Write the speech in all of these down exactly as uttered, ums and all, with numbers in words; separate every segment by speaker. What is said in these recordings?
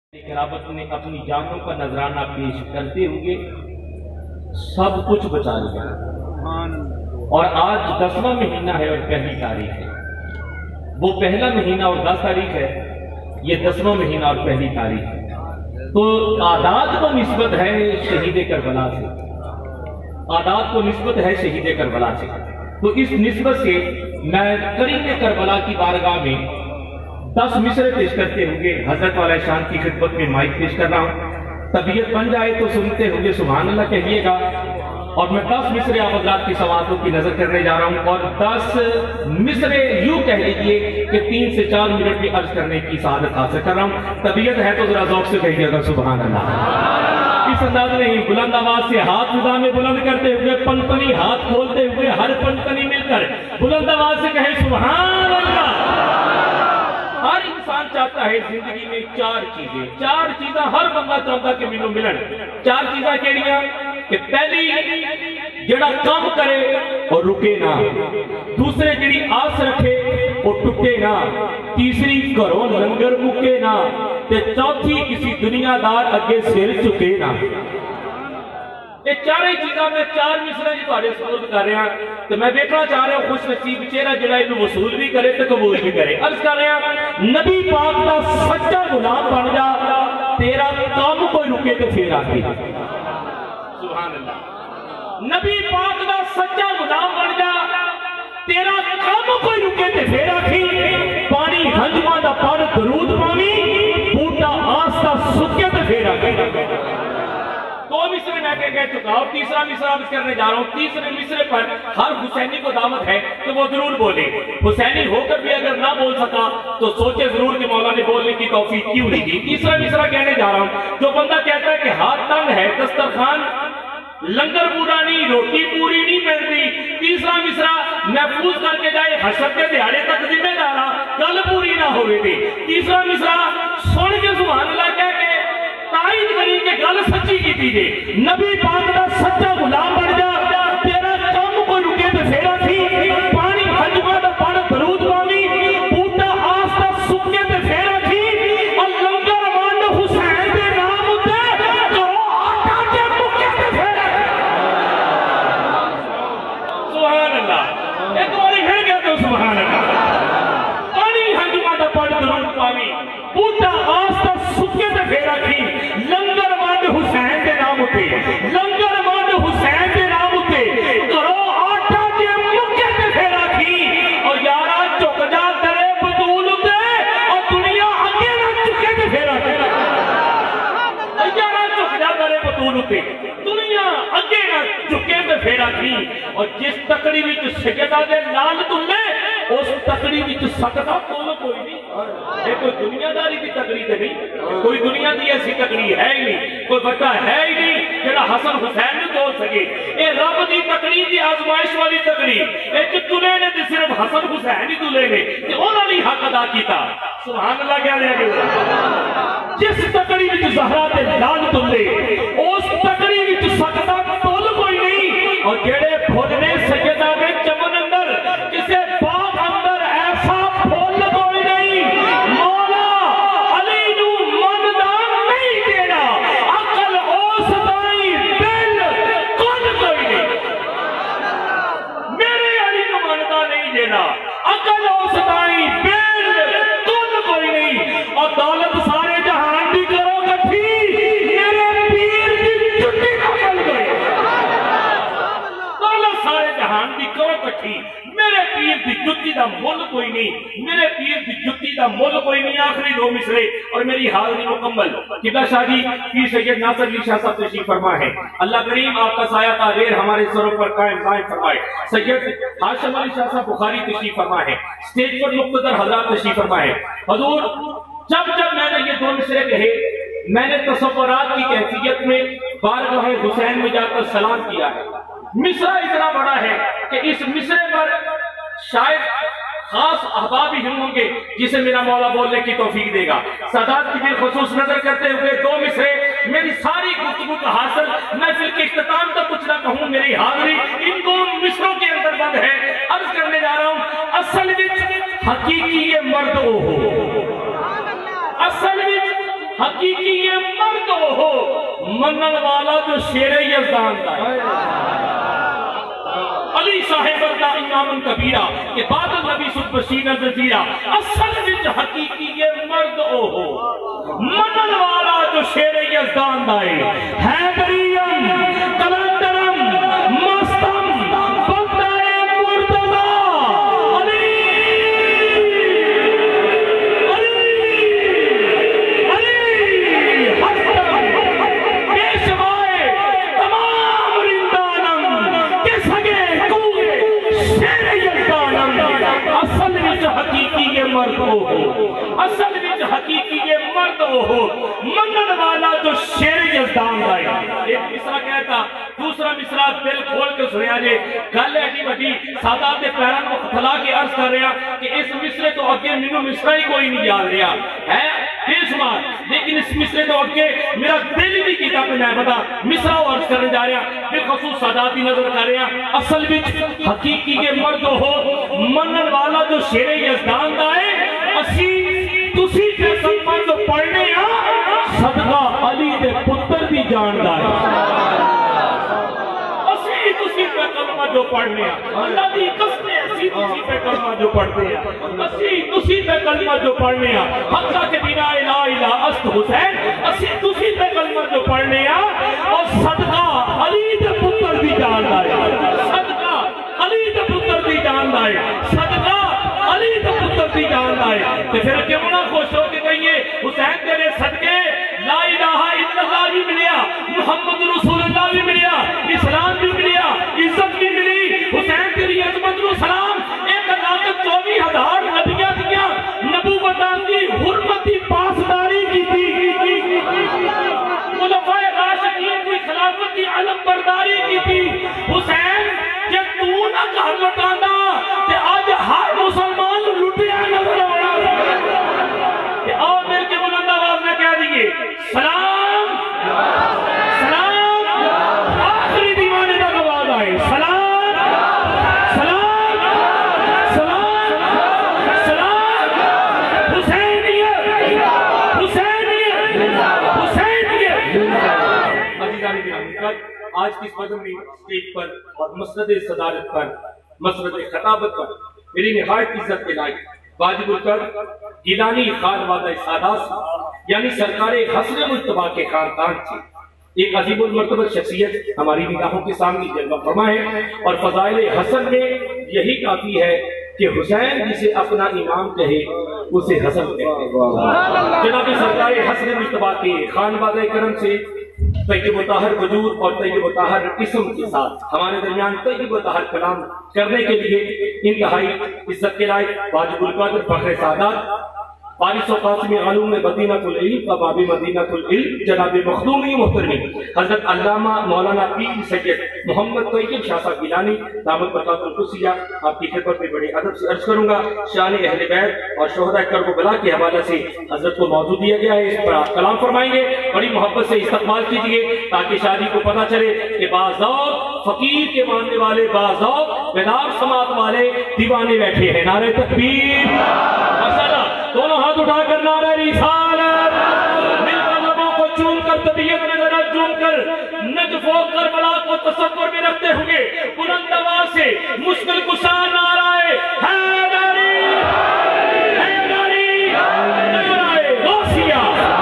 Speaker 1: قرابت نے اپنی جانوں کا نذرانہ پیش کرتے ہوئے سب کچھ بچا لیا، اور آج دسواں مہینہ ہے اور پہلی تاریخ ہے۔ وہ پہلا مہینہ اور دس تاریخ ہے، یہ دسواں مہینہ اور پہلی تاریخ ہے۔ تو آداد کو نسبت ہے شہید کربلا سے، آداد کو نسبت ہے شہید کربلا سے۔ تو اس نسبت سے میں کریم کربلا کی بارگاہ میں دس مصرے پیش کرتے ہوئے حضرت والا شان کی خدمت میں مائک پیش کر رہا ہوں۔ طبیعت بن جائے تو سنتے ہوئے سبحان اللہ کہیے گا، اور میں دس مصرے آپ حضرات کی سوالوں کی نظر کرنے جا رہا ہوں، اور دس مصرے یوں کہہ لیجئے کہ تین سے چار منٹ میں عرض کرنے کی سعادت حاصل کر رہا ہوں۔ طبیعت ہے تو ذرا ذوق سے کہیے گا سبحان اللہ۔ اس انداز میں ہی بلند آواز سے ہاتھ خدا میں بلند کرتے ہوئے پنپنی ہاتھ کھولتے ہوئے ہر پنپنی مل کر بلند آواز سے کہے سبحان اللہ۔ ہر انسان چاہتا ہے زندگی میں چار چیزیں، چار چیزیں ہر بندہ چاہتا کہ مینوں ملن۔ چار چیزیں کیڑیاں؟ کہ پہلی جڑا کام کرے اور رکے نہ، دوسرے جڑی آس رکھے اور ٹکے نہ، تیسری گھروں لنگر مکے نہ، تے چوتھی کسی دنیا دار اگے سر چکے نہ۔ یہ چارے چیزاں میں چار مصرے جی تہاڈے سپرد کر رہا ہوں، تو میں دیکھنا چاہ رہا ہوں خوش نصیب چہرہ جڑا انہوں وصول بھی کرے تو قبول بھی کرے۔ عرض کر رہا ہوں نبی پاک دا سچا غلام بن جا، تیرا کام کوئی رکے تو پھر آتی۔ سبحان اللہ۔ نبی پاک دا سچا غلام بن جا، تیرا کام کوئی رکے تو پھر آتی۔ پانی ہنجمہ دا پڑ درود پاوی، بوٹا آستا سکے تو پھر آتی۔ دو مصرے میں کہہ کہہ چکا اور تیسرا مصرہ عرض کرنے جا رہا ہوں۔ تیسرے مصرے پر ہر حسینی کو دعوت ہے کہ وہ ضرور بولے۔ حسینی ہو کر بھی اگر نہ بول سکا تو سوچے ضرور کہ مولا نے بولنے کی توفیق کیوں نہیں دی۔ تیسرا مصرہ کہنے جا رہا ہوں۔ جو بندہ کہتا ہے کہ ہاتھ تنگ ہے دسترخوان لنگر پورا نہیں، روٹی پوری نہیں ملتی، تیسرا مصرہ محفوظ کر کے جائے حشر کے دیہاڑے تک ذمہ دارا گل پوری نہ ہوئے تھی۔ تیسرا مصرہ سن کے سبحان اللہ کہہ کے تائید کری کہ گل سچی کی تھی جے نبی پاک دا سچا غلام بن جا، تیرا کام کوئی رکے تو پھیرا تھی۔ پانی حجمہ دا پڑ درود پاوی، بوٹا آستا سکے تو پھیرا تھی، اور لنگر مان حسین دے نام اتے تو آٹا کے مکے تو پھیرا تھی۔ سبحان اللہ۔ ایک باری ہے گیا تو سبحان اللہ۔ پانی حجمہ دا پڑ درود پاوی، بوٹا آستا سکے تو پھیرا تھی، لنگر مان حسین دے نام اتے، لنگر مان حسین دے نام اتے، کرو آٹا دے مکے تے پھیرا تھی، اور یارا چک جا درے بدول اتے، اور دنیا اگے نہ چکے تے پھیرا تھی۔ یارا چک جا درے بدول اتے، دنیا اگے نہ چکے تے پھیرا تھی، اور جس تکڑی وچ سجدہ دے لال تلے، اس تکڑی وچ سکتا کول کوئی نہیں۔ یہ کوئی دنیا داری کی تکڑی تے نہیں، کوئی دنیا دی ایسی تکڑی ہے ہی نہیں، کوئی بچہ ہے ہی نہیں جڑا حسن حسین نے توڑ سکے۔ یہ رب دی تکڑی دی آزمائش والی تکڑی، ایک تلے نے تے صرف حسن حسین ہی تلے نے تے انہاں نے حق ادا کیتا۔ سبحان اللہ کہہ رہے ہیں۔ جس تکڑی وچ زہرا تے لال تلے، اس تکڑی وچ سکتا تول کوئی نہیں، اور جڑے پھل نے سجدہ دے چمن اندر کسے باغ اندر ایسا پھول کوئی نہیں۔ مولا علی نو مندان نہیں دینا، عقل اوس دائی دل کل کوئی نہیں۔ میرے علی نو مندان نہیں دینا، عقل اوس دائی دل کل کوئی نہیں، اور دولت سارے جہان دی کرو کٹھی، میرے پیر دی چھٹی نہ مل گئی۔ دولت سارے جہان دی کرو کٹھی، میرے پیر دی جتی دا مول کوئی نہیں، میرے پیر دی جتی دا مول کوئی نہیں۔ آخری دو مصرے اور میری حاضری مکمل۔ قبلہ شاہ جی پیر سید ناصر علی شاہ صاحب تشریف فرما ہے، اللہ کریم آپ کا سایہ تعبیر ہمارے سروں پر قائم قائم فرمائے۔ سید ہاشم علی شاہ صاحب بخاری تشریف فرما ہے، سٹیج پر مقتدر حضرات تشریف فرما ہے۔ حضور جب جب میں نے یہ دو مصرے کہے، میں نے تصورات کی کیفیت میں بارگاہ حسین میں جا کر سلام کیا ہے۔ مصرع اتنا بڑا ہے کہ اس مصرے پر شاید خاص احباب ہی ہوں گے جسے میرا مولا بولنے کی توفیق دے گا۔ سادات کی بالخصوص نظر کرتے ہوئے دو مصرے میری ساری گفتگو کا حاصل، میں پھر کے اختتام تک کچھ نہ کہوں، میری حاضری ان دو مصروں کے اندر بند ہے۔ عرض کرنے جا رہا ہوں اصل وچ حقیقی یہ مرد او ہو، اصل وچ حقیقی یہ مرد ہو منن والا جو شیر یزدان دا ہے علی صاحب دا امام کبیرہ کہ بعد النبی صد بشیر زجیرہ اصل وچ حقیقی یہ مرد ہو منن والا جو شیر یزدان دا ہے حیدریم کلندرم مستم بندہ مرتضی علی علی علی حسن پیشوائے تمام رندانم کے سگے شیر یزدانم اصل وچ حقیقی یہ مرد ہو اصل وچ حقیقی یہ مرد ہو منن والا جو شیر یزدان دا ہے ایک مصرع کہتا دوسرا مصرع دل کھول کے سنیا جے گل ایڈی بڑی سادات دے پیران کو کھلا کے عرض کر رہا کہ اس مصرع تو اگے مینوں مصرع ہی کوئی نہیں یاد رہا ہے بے شمار لیکن اس مصرع تو اگے میرا دل ہی نہیں کیتا کہ میں بتا مصرع عرض کرنے جا رہا بالخصوص سادات ہی نظر کر رہا اصل وچ حقیقی کے مرد ہو منن والا جو شیر یزدان دا ہے اسی تسی تے سلمان جو پڑھنے ہاں صدقہ علی دے پتر دی جان دا ہے اسی تسی پہ کلمہ جو پڑھنے ہاں اللہ دی قسم اسی تسی پہ کلمہ جو پڑھتے ہیں اسی تسی پہ کلمہ جو پڑھنے ہاں حقہ کے بنا الہ الہ است حسین اسی تسی پہ کلمہ جو پڑھنے ہاں اور صدقہ علی دے پتر دی جان دا ہے صدقہ علی دے پتر دی جان دا ہے صدقہ علی دے پتر دی جان دا ہے تو پھر کیوں نہ خوش ہو کے کہیے حسین تیرے صدقے لا الہ الا اللہ بھی ملیا محمد رسول اللہ بھی ملیا اسلام بھی ملیا عزت بھی ملی حسین تیری عظمت و سلام ایک لاکھ چوبی ہزار نبیاں دیا نبوتان کی حرمتی پاسداری کی تھی خلفاء راشدین کی خلافت کی علم برداری کی تھی حسین کہ تو نہ گھر لٹانا کہ آج ہر مسلمان لٹیا نظر آنا کہ آؤ میرے کے بلند آواز میں کہہ دیئے سلام سلام آخری دیوانے تک آواز آئے سلام سلام سلام سلام حسینیت حسینیت حسینیت عزیزانی گرامی آج کی اس مجموعی اسٹیج پر اور مسند صدارت پر مسند خطابت پر میری نہایت عزت کے لائق واجب القدر گیلانی خانوادہ سادات یعنی سرکار حسن مجتبیٰ کے خاندان سے ایک عظیم المرتبہ شخصیت ہماری نگاہوں کے سامنے جلوہ فرما ہے اور فضائل حسن میں یہی کافی ہے کہ حسین جسے اپنا امام کہے اسے حسن کہے جناب سرکار حسن مجتبیٰ کے خانوادہ کرم سے طیب و طاہر وجود اور طیب و طاہر اسم کے ساتھ ہمارے درمیان طیب و طاہر کلام کرنے کے لیے انتہائی عزت کے لائق واجب القدر فخر سعادت فارس و قاسم علوم مدینہ العلم و باب مدینہ العلم جناب مخدومی محترمی حضرت علامہ مولانا پیر سید محمد طیب شاہ صاحب گیلانی دامت برکاتہ القدسیہ آپ کی خدمت میں بڑے ادب سے عرض کروں گا شان اہل بیت اور شہداء کربلا کے حوالے سے حضرت کو موضوع دیا گیا ہے اس پر آپ کلام فرمائیں گے بڑی محبت سے استقبال کیجئے تاکہ شادی کو پتہ چلے کہ باذوق فقیر کے ماننے والے باذوق بیدار سماعت والے دیوانے بیٹھے ہیں نعرہ تکبیر ماشاءاللہ دونوں ہاتھ اٹھا کر نعرہ رسالت مل کر لبوں کو چون کر طبیعت میں ذرا چون کر نجف و کربلا کو تصور میں رکھتے ہوئے بلند آواز سے مشکل کشا نعرہ حیدری حیدری نعرہ غوثیہ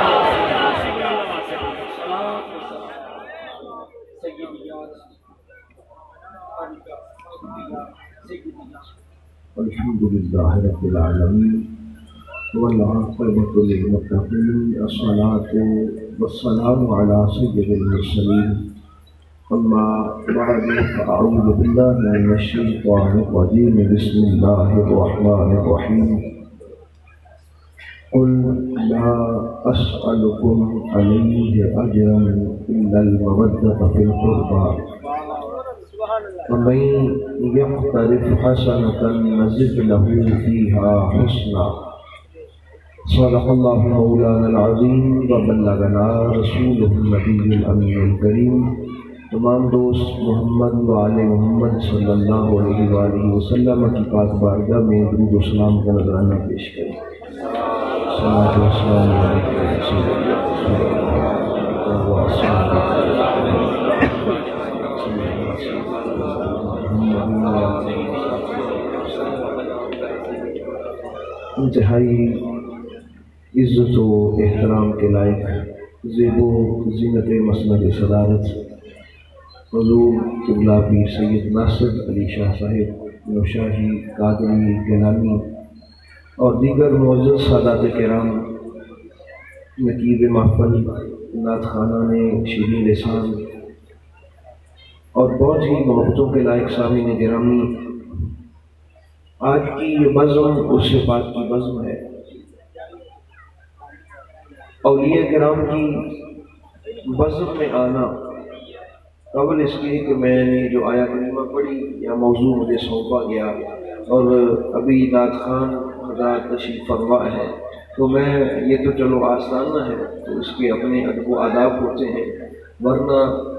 Speaker 2: الحمدللہ رب العالمین والعاقبۃ للمتقین الصلاة والسلام علی سید المرسلین اما بعد فاعوذ باللہ من الشیطان الرجیم بسم اللہ الرحمن الرحیم قل لا اسألکم علیہ اجرا الا المودۃ فی القربى ومن يقترف حسنة نزد له فيها حسنا صدق الله مولانا العظيم وبلغنا رسوله النبي الأمين الكريم تمام دوست محمد وآل محمد صلی اللہ علیہ وآلہ وسلم کی پاک بارگاہ میں درود و سلام کا نذرانہ پیش کریں صلاۃ والسلام علیک یا رسول اللہ صلی اللہ علیہ وسلم۔ انتہائی عزت و احترام کے لائق زیب و زینت مسند صدارت حضور قبلہ پیر سید ناصر علی شاہ صاحب نوشاہی قادری گیلانی اور دیگر معزز سادات کرام، نقیب محفل، نعت خانان شیریں لسان اور بہت ہی محبتوں کے لائق سامعین گرامی، آج کی یہ بزم اس پاک کی بزم ہے۔ اولیاء کرام کی بزم میں آنا قبل اس کے کہ میں نے جو آیت کریمہ پڑھی یا موضوع مجھے سونپا گیا اور ابھی نعت خان حضرات تشریف فرما ہے، تو میں یہ تو چلو آستانہ ہے تو اس کے اپنے ادب و آداب ہوتے ہیں، ورنہ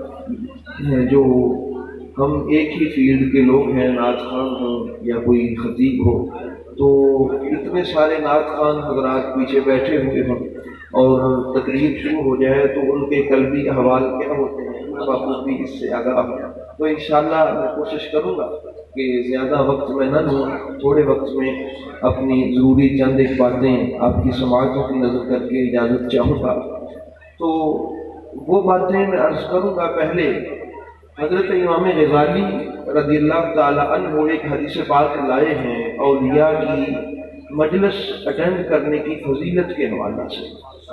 Speaker 2: جو ہم ایک ہی فیلڈ کے لوگ ہیں، نعت خان ہوں یا کوئی خطیب ہو، تو اتنے سارے نعت خان حضرات پیچھے بیٹھے ہوئے ہوں اور تقریر شروع ہو جائے تو ان کے قلبی احوال کیا ہوتے ہیں باپو بھی اس سے آگاہ ہوں۔ تو انشاءاللہ میں کوشش کروں گا کہ زیادہ وقت میں نہ لوں، تھوڑے وقت میں اپنی ضروری چند ایک باتیں آپ کی سماعتوں کی نظر کر کے اجازت چاہوں گا۔ تو وہ باتیں میں عرض کروں گا۔ پہلے حضرت امام غزالی رضی اللہ تعالیٰ عنہ ایک حدیث پاک لائے ہیں اولیاء کی مجلس اٹینڈ کرنے کی فضیلت کے حوالہ سے،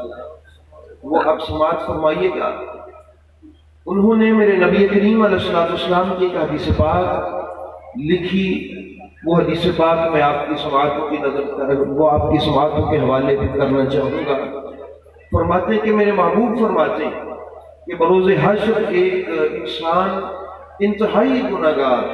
Speaker 2: وہ اب سماعت فرمائیے گا۔ انہوں نے میرے نبی کریم علیہ الصلوۃ والسلام کی ایک حدیث پاک لکھی، وہ حدیث پاک میں آپ کی سماعتوں کی نظر وہ آپ کی سماعتوں کے حوالے بھی کرنا چاہوں گا۔ فرماتے ہیں کہ میرے محبوب فرماتے ہیں کہ بروز حشر ایک انسان انتہائی گناہگار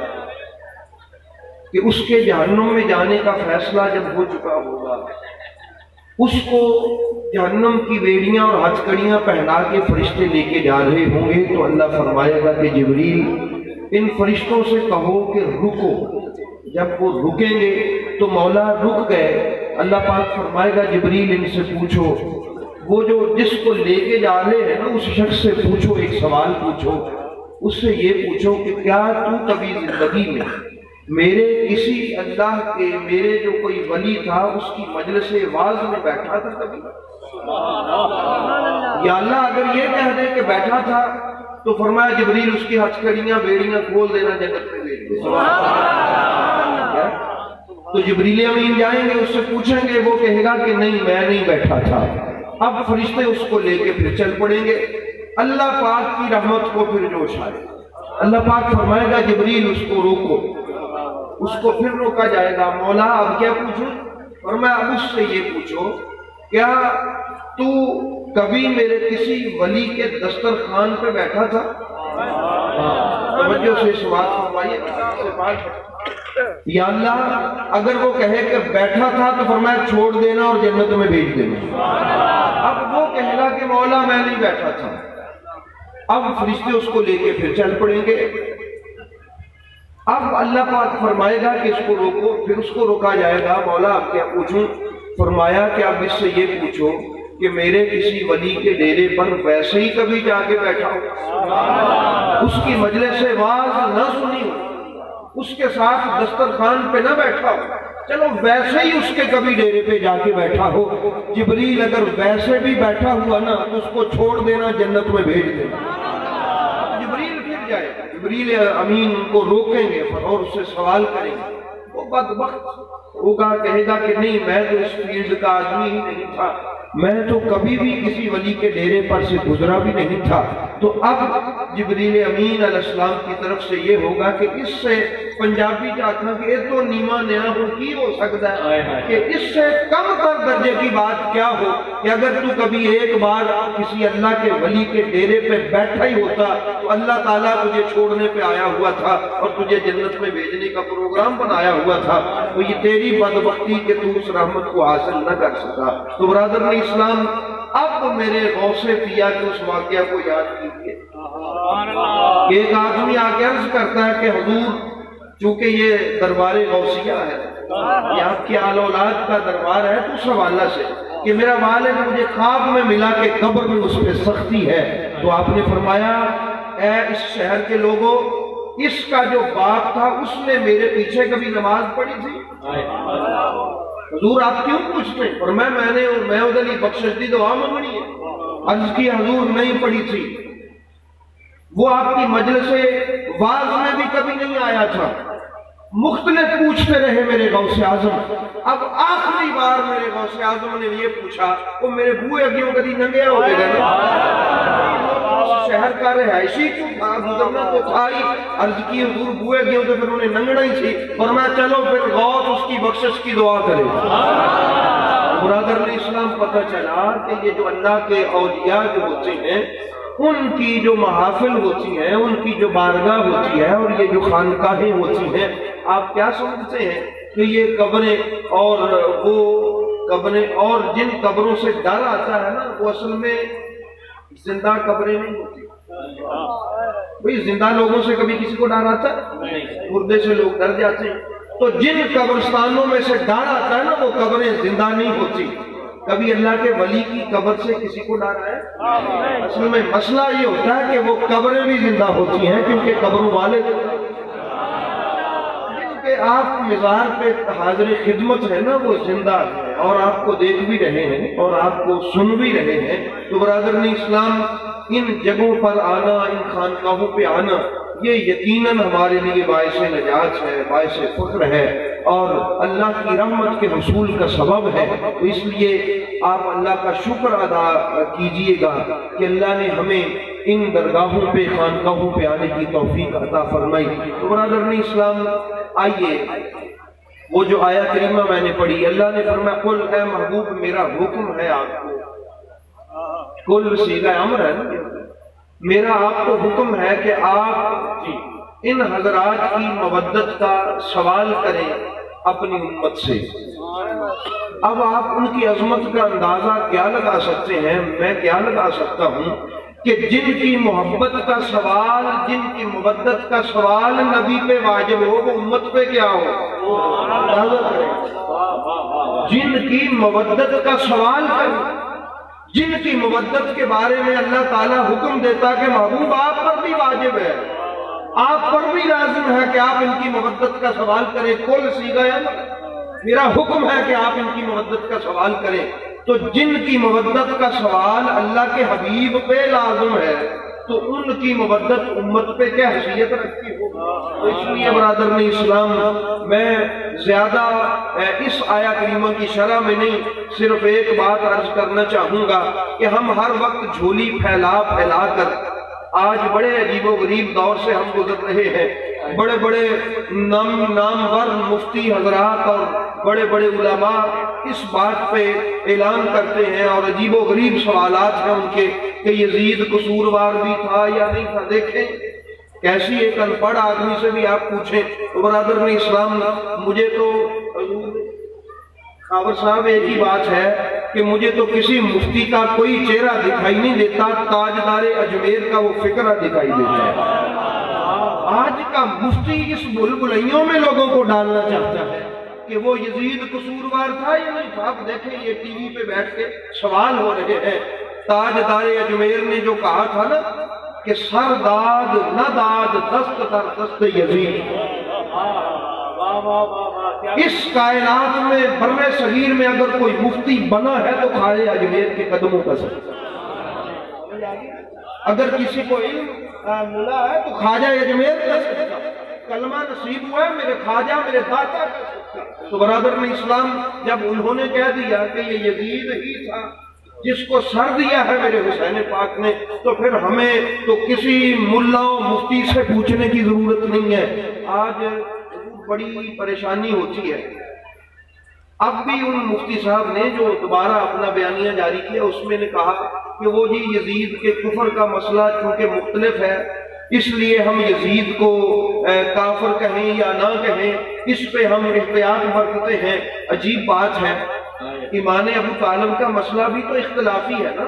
Speaker 2: کہ اس کے جہنم میں جانے کا فیصلہ جب ہو چکا ہوگا، اس کو جہنم کی بیڑیاں اور ہتھکڑیاں پہنا کے فرشتے لے کے جا رہے ہوں گے تو اللہ فرمائے گا کہ جبریل ان فرشتوں سے کہو کہ رکو۔ جب وہ رکیں گے تو مولا رک گئے، اللہ پاک فرمائے گا جبریل ان سے پوچھو، وہ جو جس کو لے کے جا رہے ہیں نا اس شخص سے پوچھو، ایک سوال پوچھو، اس سے یہ پوچھو کہ کیا تو کبھی زندگی میں میرے کسی اللہ کے میرے جو کوئی ولی تھا اس کی مجلس واعظ میں بیٹھا تھا کبھی؟ یا اللہ اگر یہ کہہ دے کہ بیٹھا تھا تو فرمایا جبریل اس کی ہتھکڑیاں بیڑیاں کھول دینا، جنت میں بھیج دینا۔ تو جبریل امین جائیں گے، اس سے پوچھیں گے، وہ کہے گا کہ نہیں میں نہیں بیٹھا تھا۔ اب فرشتے اس کو لے کے پھر چل پڑیں گے، اللہ پاک کی رحمت کو پھر جوش آئے، اللہ پاک فرمائے گا جبریل اس کو روکو، اس کو پھر روکا جائے گا، مولا اب کیا پوچھوں؟ فرمایا اب اس سے یہ پوچھو کیا تو کبھی میرے کسی ولی کے دسترخوان پہ بیٹھا تھا؟ توجہ سے سوال فرمائیے۔ یا اللہ اگر وہ کہے کہ بیٹھا تھا تو فرمایا چھوڑ دینا اور جنت میں بھیج دینا۔ اب وہ کہے گا کہ مولا میں نہیں بیٹھا تھا، اب فرشتے اس کو لے کے پھر چل پڑیں گے۔ اب اللہ پاک فرمائے گا کہ اس کو روکو، پھر اس کو روکا جائے گا، مولا اب کیا پوچھوں؟ فرمایا کہ اب اس سے یہ پوچھو کہ میرے کسی ولی کے ڈیرے پر ویسے ہی کبھی جا کے بیٹھا ہو، اس کی مجلس واعظ نہ سنی ہو، اس کے ساتھ دسترخوان پہ نہ بیٹھا ہو، چلو ویسے ہی اس کے کبھی ڈیرے پہ جا کے بیٹھا ہو، جبریل اگر ویسے بھی بیٹھا ہوا نا تو اس کو چھوڑ دینا، جنت میں بھیج دینا۔ جبریل پھر جائے، جبریل امین ان کو روکیں گے اور اس سے سوال کریں گے، وہ بدبخت ہوگا، کہے گا کہ نہیں میں تو اس فیلڈ کا آدمی ہی نہیں تھا، میں تو کبھی بھی کسی ولی کے ڈیرے پر سے گزرا بھی نہیں تھا۔ تو اب جبریل امین علیہ السلام کی طرف سے یہ ہوگا کہ اس سے پنجابی چاہتا کہ یہ تو نیما نیا ہو کی ہو سکتا ہے کہ اس سے کم تر درجے کی بات کیا ہو کہ اگر تو کبھی ایک بار کسی اللہ کے ولی کے ڈیرے پہ بیٹھا ہی ہوتا تو اللہ تعالیٰ تجھے چھوڑنے پہ آیا ہوا تھا اور تجھے جنت میں بھیجنے کا پروگرام بنایا ہوا تھا، تو یہ تیری بدبختی کہ تو اس رحمت کو حاصل نہ کر سکا۔ تو برادر اسلام اب میرے غوث پیا کے اس واقعہ کو یاد کیجئے۔ ایک آدمی آ کے عرض کرتا ہے کہ حضور چونکہ یہ دربار غوثیہ ہے یہ آپ کی آل اولاد کا دربار ہے تو اس حوالہ سے کہ میرا والد مجھے خواب میں ملا کہ قبر میں اس پہ سختی ہے، تو آپ نے فرمایا اے اس شہر کے لوگوں، اس کا جو باپ تھا اس نے میرے پیچھے کبھی نماز پڑھی تھی؟ حضور آپ کیوں پوچھتے ہیں؟ اور میں میں نے میں ادھر ہی بخشش دی دعا منگنی ہے، عرض کی حضور نہیں پڑھی تھی، وہ آپ کی مجلس واعظ میں بھی کبھی نہیں آیا تھا، مختلف پوچھتے رہے میرے غوث اعظم، اب آخری بار میرے غوث اعظم نے یہ پوچھا، وہ میرے بوئے اگیوں کدی ننگے ہو گئے شہر کا رہائشی کیوں تھا، گزرنا تو تھا ہی، عرض کی حضور بوئے گئے تو پھر انہیں ننگڑا ہی تھی، اور میں چلو پھر غوث اس کی بخشش کی دعا کرے۔ برادر اسلام پتہ چلا کہ یہ جو اللہ کے اولیاء جو ہوتے ہیں ان کی جو محافل ہوتی ہیں، ان کی جو بارگاہ ہوتی ہے اور یہ جو خانقاہیں ہوتی ہیں، آپ کیا سمجھتے ہیں کہ یہ قبریں اور وہ قبریں اور جن قبروں سے ڈر آتا ہے نا وہ اصل میں زندہ قبریں نہیں ہوتی؟ بھئی زندہ لوگوں سے کبھی کسی کو ڈر آتا ہے؟ مردے سے لوگ ڈر جاتے ہیں، تو جن قبرستانوں میں سے ڈر آتا ہے نا وہ قبریں زندہ نہیں ہوتی۔ کبھی اللہ کے ولی کی قبر سے کسی کو ڈر ہے؟ اصل میں مسئلہ یہ ہوتا ہے کہ وہ قبریں بھی زندہ ہوتی ہیں کیونکہ قبروں والے آپ مزار پہ حاضر خدمت ہے نا وہ زندہ ہے اور آپ کو دیکھ بھی رہے ہیں اور آپ کو سن بھی رہے ہیں۔ تو برادران اسلام ان جگہوں پر آنا، ان خانقاہوں پہ آنا، یہ یقیناً ہمارے لیے باعث نجات ہے، باعث فخر ہے اور اللہ کی رحمت کے حصول کا سبب ہے۔ تو اس لیے آپ اللہ کا شکر ادا کیجئے گا کہ اللہ نے ہمیں ان درگاہوں پہ خانقاہوں پہ آنے کی توفیق عطا فرمائی۔ تو برادران اسلام آئیے، وہ جو آیہ کریمہ میں نے پڑھی، اللہ نے فرمایا قل اے محبوب میرا حکم ہے آپ کو، قل صیغہ امر ہے نا، میرا آپ کو حکم ہے کہ آپ ان حضرات کی مودت کا سوال کریں اپنی امت سے۔ اب آپ ان کی عظمت کا اندازہ کیا لگا سکتے ہیں؟ میں کیا لگا سکتا ہوں کہ جن کی محبت کا سوال، جن کی مودت کا سوال نبی پہ واجب ہو وہ امت پہ کیا ہو؟ جن کی مودت کا سوال کریں، جن کی مودت کے بارے میں اللہ تعالیٰ حکم دیتا کہ محبوب آپ پر بھی واجب ہے، آپ پر بھی لازم ہے کہ آپ ان کی مودت کا سوال کریں، کل صیغہ امر، میرا حکم ہے کہ آپ ان کی مودت کا سوال کریں۔ تو جن کی مودت کا سوال اللہ کے حبیب پہ لازم ہے تو ان کی مودت امت پہ کیا حیثیت رکھتی ہوگی؟ اس لیے برادران اسلام میں زیادہ اس آیہ کریمہ کی شرح میں نہیں، صرف ایک بات عرض کرنا چاہوں گا کہ ہم ہر وقت جھولی پھیلا پھیلا کر آج بڑے عجیب و غریب دور سے ہم گزر رہے ہیں، بڑے بڑے نام نامور مفتی حضرات اور بڑے بڑے علماء اس بات پہ اعلان کرتے ہیں اور عجیب و غریب سوالات ہیں ان کے کہ یزید قصوروار بھی تھا یا نہیں تھا۔ دیکھیں کیسی ایک ان پڑھ آدمی سے بھی آپ پوچھیں تو برادران اسلام مجھے تو خاور صاحب ایک ہی بات ہے کہ مجھے تو کسی مفتی کا کوئی چہرہ دکھائی نہیں دیتا، تاجدار اجمیر کا وہ فکرہ دکھائی دیتا ہے۔ آج کا مفتی اس بلبلیوں میں لوگوں کو ڈالنا چاہتا ہے کہ وہ یزید قصوروار تھا یا نہیں تھا۔ آپ دیکھیں یہ ٹی وی پہ بیٹھ کے سوال ہو رہے ہیں، تاجدار اجمیر نے جو کہا تھا نا کہ سر داد نہ داد دست در دست یزید، اس کائنات میں بر صغیر میں اگر کوئی مفتی بنا ہے تو خواجہ اجمیر کے قدموں کا سر، اگر کسی کو علم ملا ہے تو خواجہ اجمیر کا سر، کلمہ نصیب ہوا ہے میرے خواجہ میرے داتا کا۔ تو برادران اسلام جب انہوں نے کہہ دیا کہ یہ یزید ہی تھا جس کو سر دیا ہے میرے حسین پاک نے، تو پھر ہمیں تو کسی ملا و مفتی سے پوچھنے کی ضرورت نہیں ہے۔ آج بڑی پریشانی ہوتی ہے، اب بھی ان مفتی صاحب نے جو دوبارہ اپنا بیانیہ جاری کیا اس میں نے کہا کہ وہ جی یزید کے کفر کا مسئلہ چونکہ مختلف ہے اس لیے ہم یزید کو کافر کہیں یا نہ کہیں اس پہ ہم احتیاط برتتے ہیں۔ عجیب بات ہے، ایمان ابو طالب کا مسئلہ بھی تو اختلافی ہے نا،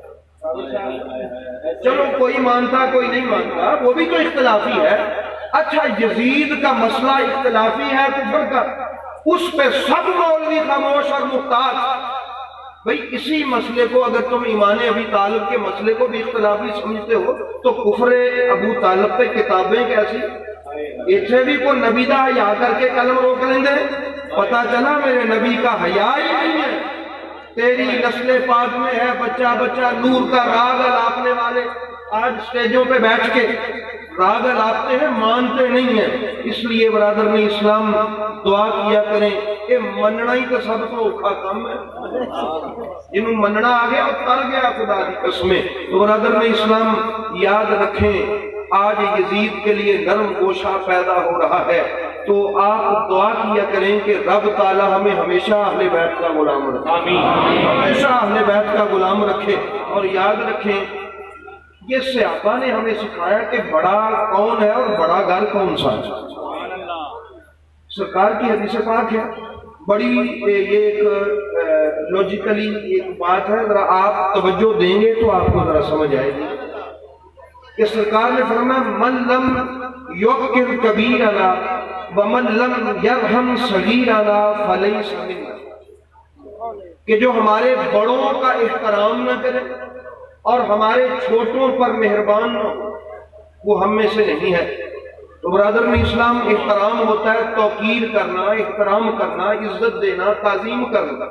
Speaker 2: چلو کوئی مانتا کوئی نہیں مانتا وہ بھی تو اختلافی ہے۔ اچھا یزید کا مسئلہ اختلافی ہے کفر کا، اس پہ سب مولوی خاموش اور محتاط۔ بھئی اسی مسئلے کو اگر تم ایمان ابی طالب کے مسئلے کو بھی اختلافی سمجھتے ہو تو کفر ابو طالب پہ کتابیں کیسی؟ اتنے بھی کو نبی دا حیا کر کے قلم روک لیں گے؟ پتا چلا میرے نبی کا حیا ہی نہیں ہے۔ تیری نسل پاک میں ہے بچہ بچہ نور کا راگ الاپنے والے، آج سٹیجوں پہ بیٹھ کے راگ الاپتے ہیں، مانتے نہیں ہیں۔ اس لیے برادر نے اسلام دعا کیا کریں کہ مننا ہی تو سب کو اوکھا کم ہے، جنہوں مننا آ گیا اور تر گیا خدا کی قسمیں۔ تو برادر نے اسلام یاد رکھیں، آج یزید کے لیے نرم گوشہ پیدا ہو رہا ہے، تو آپ دعا کیا کریں کہ رب تعالی ہمیں ہمیشہ اہل بیت کا غلام رکھے، ہمیشہ اہل بیت کا غلام رکھے۔ اور یاد رکھیں یہ صحابہ نے ہمیں سکھایا کہ بڑا کون ہے اور بڑا گھر کون سا ہے۔ سرکار کی حدیث پاک ہے، بڑی یہ ایک لوجیکلی ایک بات ہے، ذرا آپ توجہ دیں گے تو آپ کو ذرا سمجھ آئے گی کہ سرکار نے فرمایا من لم یوقر کبیرنا ومن لم یرحم صغیرنا فلیس منا، کہ جو ہمارے بڑوں کا احترام نہ کرے اور ہمارے چھوٹوں پر مہربان نہ ہو وہ ہم میں سے نہیں ہے۔ تو برادر میں اسلام احترام ہوتا ہے توقیر کرنا، احترام کرنا، عزت دینا، تعظیم کرنا۔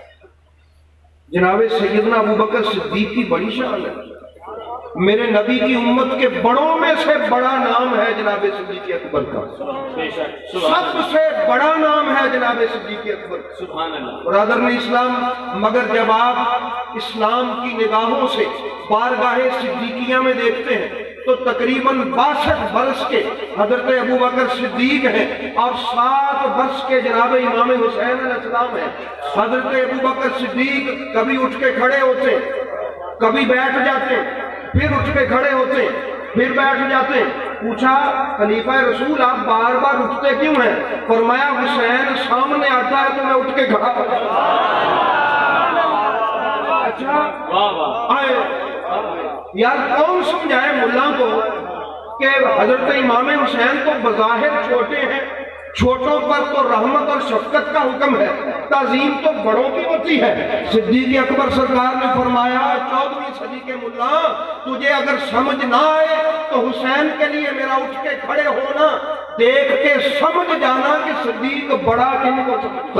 Speaker 2: جناب سیدنا ابوبکر صدیق کی بڑی شان ہے، میرے نبی کی امت کے بڑوں میں سے بڑا نام ہے جناب صدیق اکبر کا، سب سے بڑا نام ہے جناب صدیق اکبر۔
Speaker 1: سبحان اللہ۔
Speaker 2: برادر نے اسلام مگر جب آپ اسلام کی نگاہوں سے بارگاہ صدیقیہ میں دیکھتے ہیں تو تقریباً باسٹھ برس کے حضرت ابوبکر صدیق ہیں اور سات برس کے جناب امام حسین علیہ السلام ہیں۔ حضرت ابوبکر صدیق کبھی اٹھ کے کھڑے ہوتے، کبھی بیٹھ جاتے، پھر اٹھ کے کھڑے ہوتے، پھر بیٹھ جاتے۔ پوچھا خلیفہ رسول آپ بار بار اٹھتے کیوں ہیں؟ فرمایا حسین سامنے آتا ہے تو میں اٹھ کے کھڑا ہوتا ہوں۔ اچھا آئے یار کون سمجھائے ملا کو کہ حضرت امام حسین تو بظاہر چھوٹے ہیں، چھوٹوں پر تو رحمت اور شفقت کا حکم ہے، تعظیم تو بڑوں کی ہوتی ہے۔ صدیق اکبر سرکار نے فرمایا چودہویں صدی کے ملا تجھے اگر سمجھ نہ آئے تو حسین کے لیے میرا اٹھ کے کھڑے ہونا دیکھ کے سمجھ جانا کہ صدیق بڑا کن کو سمجھتا۔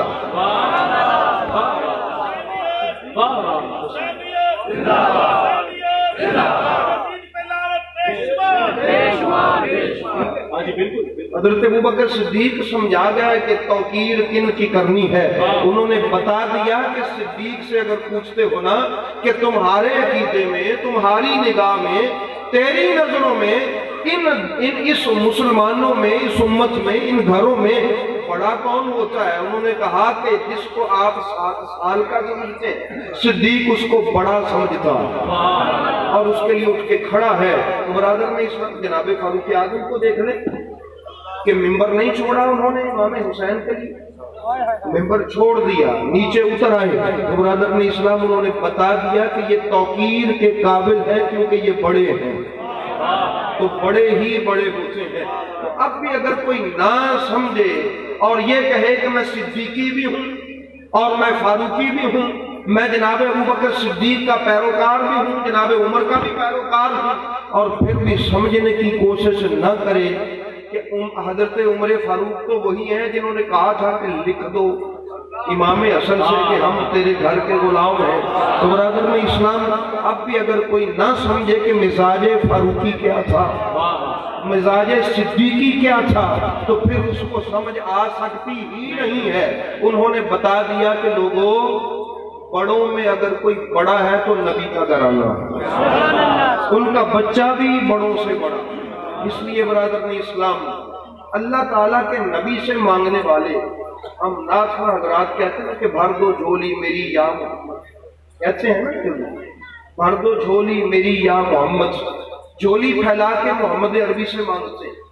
Speaker 2: حضرت ابوبکر صدیق سمجھا گیا کہ توقیر کن کی کرنی ہے، انہوں نے بتا دیا کہ صدیق سے اگر پوچھتے ہو نا کہ تمہارے عقیدے میں، تمہاری نگاہ میں، تیری نظروں میں ان, ان اس مسلمانوں میں، اس امت میں، ان گھروں میں بڑا کون ہوتا ہے؟ انہوں نے کہا کہ جس کو آپ سات سال کا سمجھتے ہیں صدیق اس کو بڑا سمجھتا اور اس کے لیے اٹھ کے کھڑا ہے۔ برادر میں اس وقت جناب فاروق اعظم کو دیکھ لیں کہ ممبر نہیں چھوڑا انہوں نے امام حسین کے لیے، ممبر چھوڑ دیا، نیچے اتر آئے۔ برادر نے اسلام انہوں نے بتا دیا کہ یہ توقیر کے قابل ہے کیونکہ یہ بڑے ہیں، تو بڑے ہی بڑے ہوتے ہیں۔ تو اب بھی اگر کوئی نہ سمجھے اور یہ کہے کہ میں صدیقی بھی ہوں اور میں فاروقی بھی ہوں، میں جناب ابوبکر صدیق کا پیروکار بھی ہوں، جناب عمر کا بھی پیروکار ہوں، اور پھر بھی سمجھنے کی کوشش نہ کرے کہ حضرت عمر فاروق تو وہی ہیں جنہوں نے کہا تھا کہ لکھ دو امام حسن سے کہ ہم تیرے گھر کے غلام ہیں۔ تو برادر میں اسلام اب بھی اگر کوئی نہ سمجھے کہ مزاج فاروقی کیا تھا، مزاج صدیقی کیا تھا، تو پھر اس کو سمجھ آ سکتی ہی نہیں ہے۔ انہوں نے بتا دیا کہ لوگوں بڑوں میں اگر کوئی بڑا ہے تو نبی کا گھرانہ ہے، ان کا بچہ بھی بڑوں سے بڑا۔ اس لیے برادر نے اسلام اللہ تعالیٰ کے نبی سے مانگنے والے، ہم ناصح حضرات کہتے ہیں کہ بھر دو جھولی میری یا محمد، کہتے ہیں نا کہ بھر دو جھولی میری یا محمد، جھولی پھیلا کے محمد عربی سے مانگتے ہیں،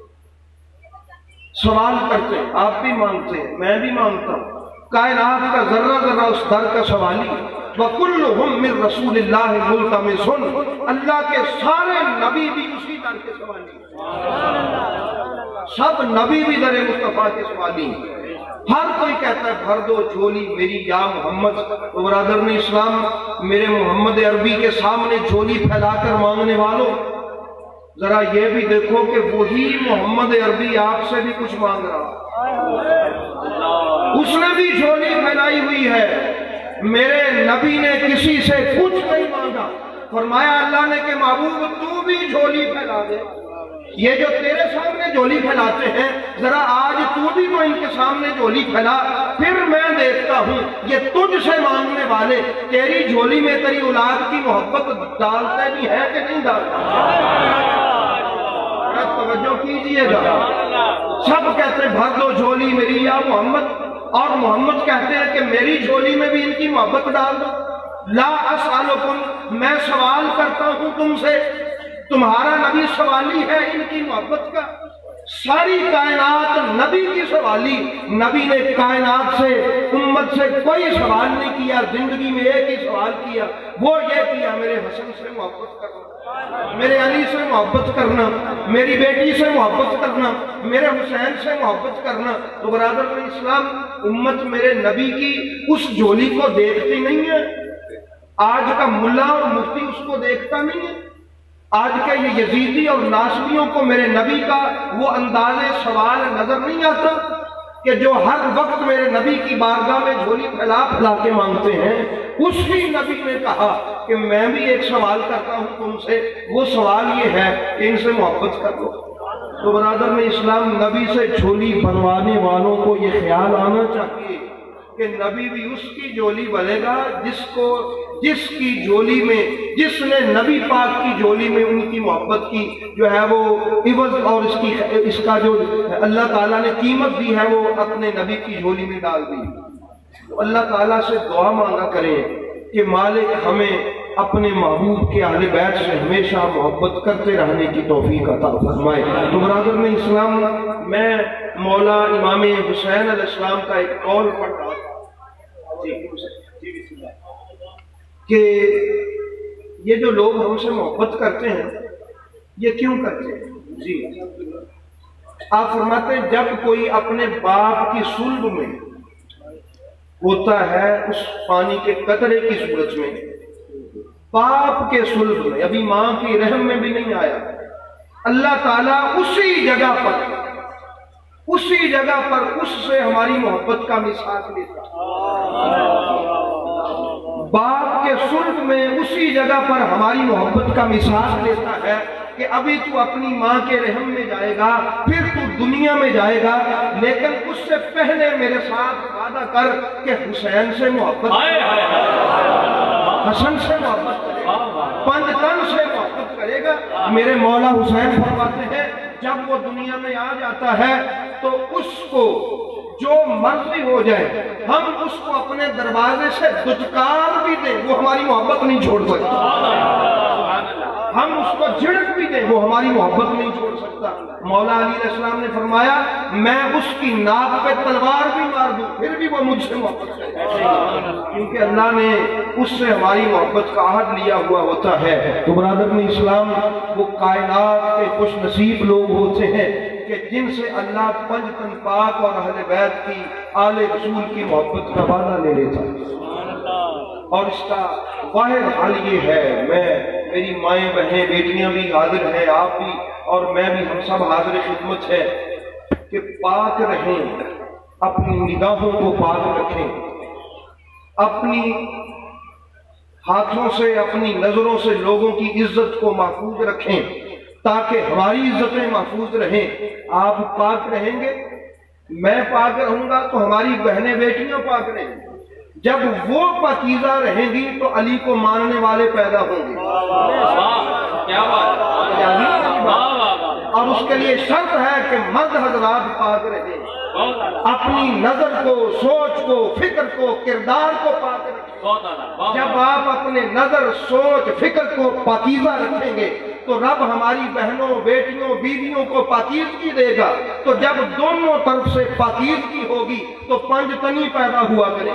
Speaker 2: سوال کرتے ہیں، آپ بھی مانگتے ہیں، میں بھی مانگتا ہوں، کائنات کا ذرہ ذرہ اس در کا سوالی، وَكُلُّهُمْ مِن رَسُولِ اللَّهِ مُلْتَمِسٌ، اللہ کے سارے نبی بھی اسی در کے سوالی، سب نبی بھی در مصطفیٰ کے سوالی۔ ہر کوئی کہتا ہے بھر دو جھولی میری یا محمد. تو برادران اسلام، میرے محمد عربی کے سامنے جھولی پھیلا کر مانگنے والوں، ذرا یہ بھی دیکھو کہ وہی محمد عربی آپ سے بھی کچھ مانگ رہا. اس نے بھی جھولی پھیلائی ہوئی ہے. میرے نبی نے کسی سے کچھ نہیں مانگا. فرمایا اللہ نے کہ محبوب تو بھی جھولی پھیلا دے. یہ جو تیرے سامنے جھولی پھیلاتے ہیں، ذرا آج تو بھی تو ان کے سامنے جھولی پھیلا، پھر میں دیکھتا ہوں یہ تجھ سے مانگنے والے تیری جھولی میں تیری اولاد کی محبت ڈالتے بھی ہیں کہ نہیں ڈالتے. توجہ کیجئے گا. سب کہتے ہیں بھر دو جھولی میری یا محمد، اور محمد کہتے ہیں کہ میری جھولی میں بھی ان کی محبت ڈال دو. لا اسالکم، میں سوال کرتا ہوں تم سے. تمہارا نبی سوالی ہے ان کی محبت کا. ساری کائنات نبی کی سوالی. نبی نے کائنات سے، امت سے کوئی سوال نہیں کیا. زندگی میں ایک ہی سوال کیا، وہ یہ کیا میرے حسن سے محبت کرنا، میرے علی سے محبت کرنا، میری بیٹی سے محبت کرنا، میرے حسین سے محبت کرنا. تو برادر اسلام، امت میرے نبی کی اس جھولی کو دیکھتی نہیں ہے. آج کا ملا اور مفتی اس کو دیکھتا نہیں ہے. آج کے یہ یزیدی اور ناصبیوں کو میرے نبی کا وہ انداز سوال نظر نہیں آتا کہ جو ہر وقت میرے نبی کی بارگاہ میں جھولی پھیلا پھیلا کے مانگتے ہیں. اسی نبی نے کہا کہ میں بھی ایک سوال کرتا ہوں تم سے. وہ سوال یہ ہے کہ ان سے محبت کر لو. تو برادر میں اسلام، نبی سے جھولی بنوانے والوں کو یہ خیال آنا چاہیے کہ نبی بھی اس کی جھولی بنے گا جس کو جس کی جھولی میں، جس نے نبی پاک کی جھولی میں ان کی محبت کی جو ہے وہ عوض اور اس کی اس کا جو اللہ تعالیٰ نے قیمت دی ہے وہ اپنے نبی کی جھولی میں ڈال دی. تو اللہ تعالیٰ سے دعا مانگا کریں کہ مالک ہمیں اپنے محبوب کے اہل بیت سے ہمیشہ محبت کرتے رہنے کی توفیق عطا فرمائے. تو برادر میں اسلام، میں مولا امام حسین علیہ السلام کا ایک قول پڑھ رہا تھا کہ یہ جو لوگ ہم سے محبت کرتے ہیں یہ کیوں کرتے ہیں؟ جی آپ فرماتے ہیں جب کوئی اپنے باپ کی صلب میں ہوتا ہے، اس پانی کے قطرے کی صورت میں، باپ کے صلب میں، ابھی ماں کی رحم میں بھی نہیں آیا، اللہ تعالیٰ اسی جگہ پر اسی جگہ پر اس سے ہماری محبت کا میثاق لیتا. باپ کے صلب میں اسی جگہ پر ہماری محبت کا میثاق لیتا ہے کہ ابھی تو اپنی ماں کے رحم میں جائے گا، پھر تو دنیا میں جائے گا، لیکن اس سے پہلے میرے ساتھ وعدہ کر کہ حسین سے محبت کرے گا، حسن سے محبت کرے گا، پنج تن سے محبت کرے گا. میرے مولا حسین فرماتے ہیں جب وہ دنیا میں آ جاتا ہے تو اس کو جو مرضی ہو جائے ہم اس کو اپنے دروازے سے دچکار بھی دیں وہ ہماری محبت نہیں چھوڑ سکتا. ہم اس کو جھڑک بھی دیں وہ ہماری محبت نہیں چھوڑ سکتا. مولا علی علیہ السلام نے فرمایا میں اس کی ناک پہ تلوار بھی مار دوں پھر بھی وہ مجھ سے محبت کرے گا، کیونکہ اللہ نے اس سے ہماری محبت کا عہد لیا ہوا ہوتا ہے. تو برادر میں اسلام، وہ کائنات کے خوش نصیب لوگ ہوتے ہیں کہ جن سے اللہ پنج تن پاک اور اہل بیت کی، آل رسول کی محبت کا وعدہ لے لیتا ہے. اور اس کا واحد حل یہ ہے، میں میری مائیں بہنیں بیٹیاں بھی حاضر ہیں، آپ بھی اور میں بھی، ہم سب حاضر خدمت ہے کہ پاک رہیں، اپنی نگاہوں کو پاک رکھیں، اپنی ہاتھوں سے، اپنی نظروں سے لوگوں کی عزت کو محفوظ رکھیں تاکہ ہماری عزتیں محفوظ رہیں. آپ پاک رہیں گے، میں پاک رہوں گا تو ہماری بہنیں بیٹیاں پاک رہیں گی. جب وہ پاکیزہ رہیں گی تو علی کو ماننے والے پیدا ہوں گے. اور اس کے لیے شرط ہے کہ مرد حضرات پاک رہیں، اپنی نظر کو، سوچ کو، فکر کو، کردار کو پاک رکھیں. جب آپ اپنے نظر، سوچ، فکر کو پاکیزہ رکھیں گے تو رب ہماری بہنوں، بیٹیوں، بیویوں کو پاکیزگی دے گا. تو جب دونوں طرف سے پاکیزگی ہوگی تو پنج تنی پیدا ہوا کرے.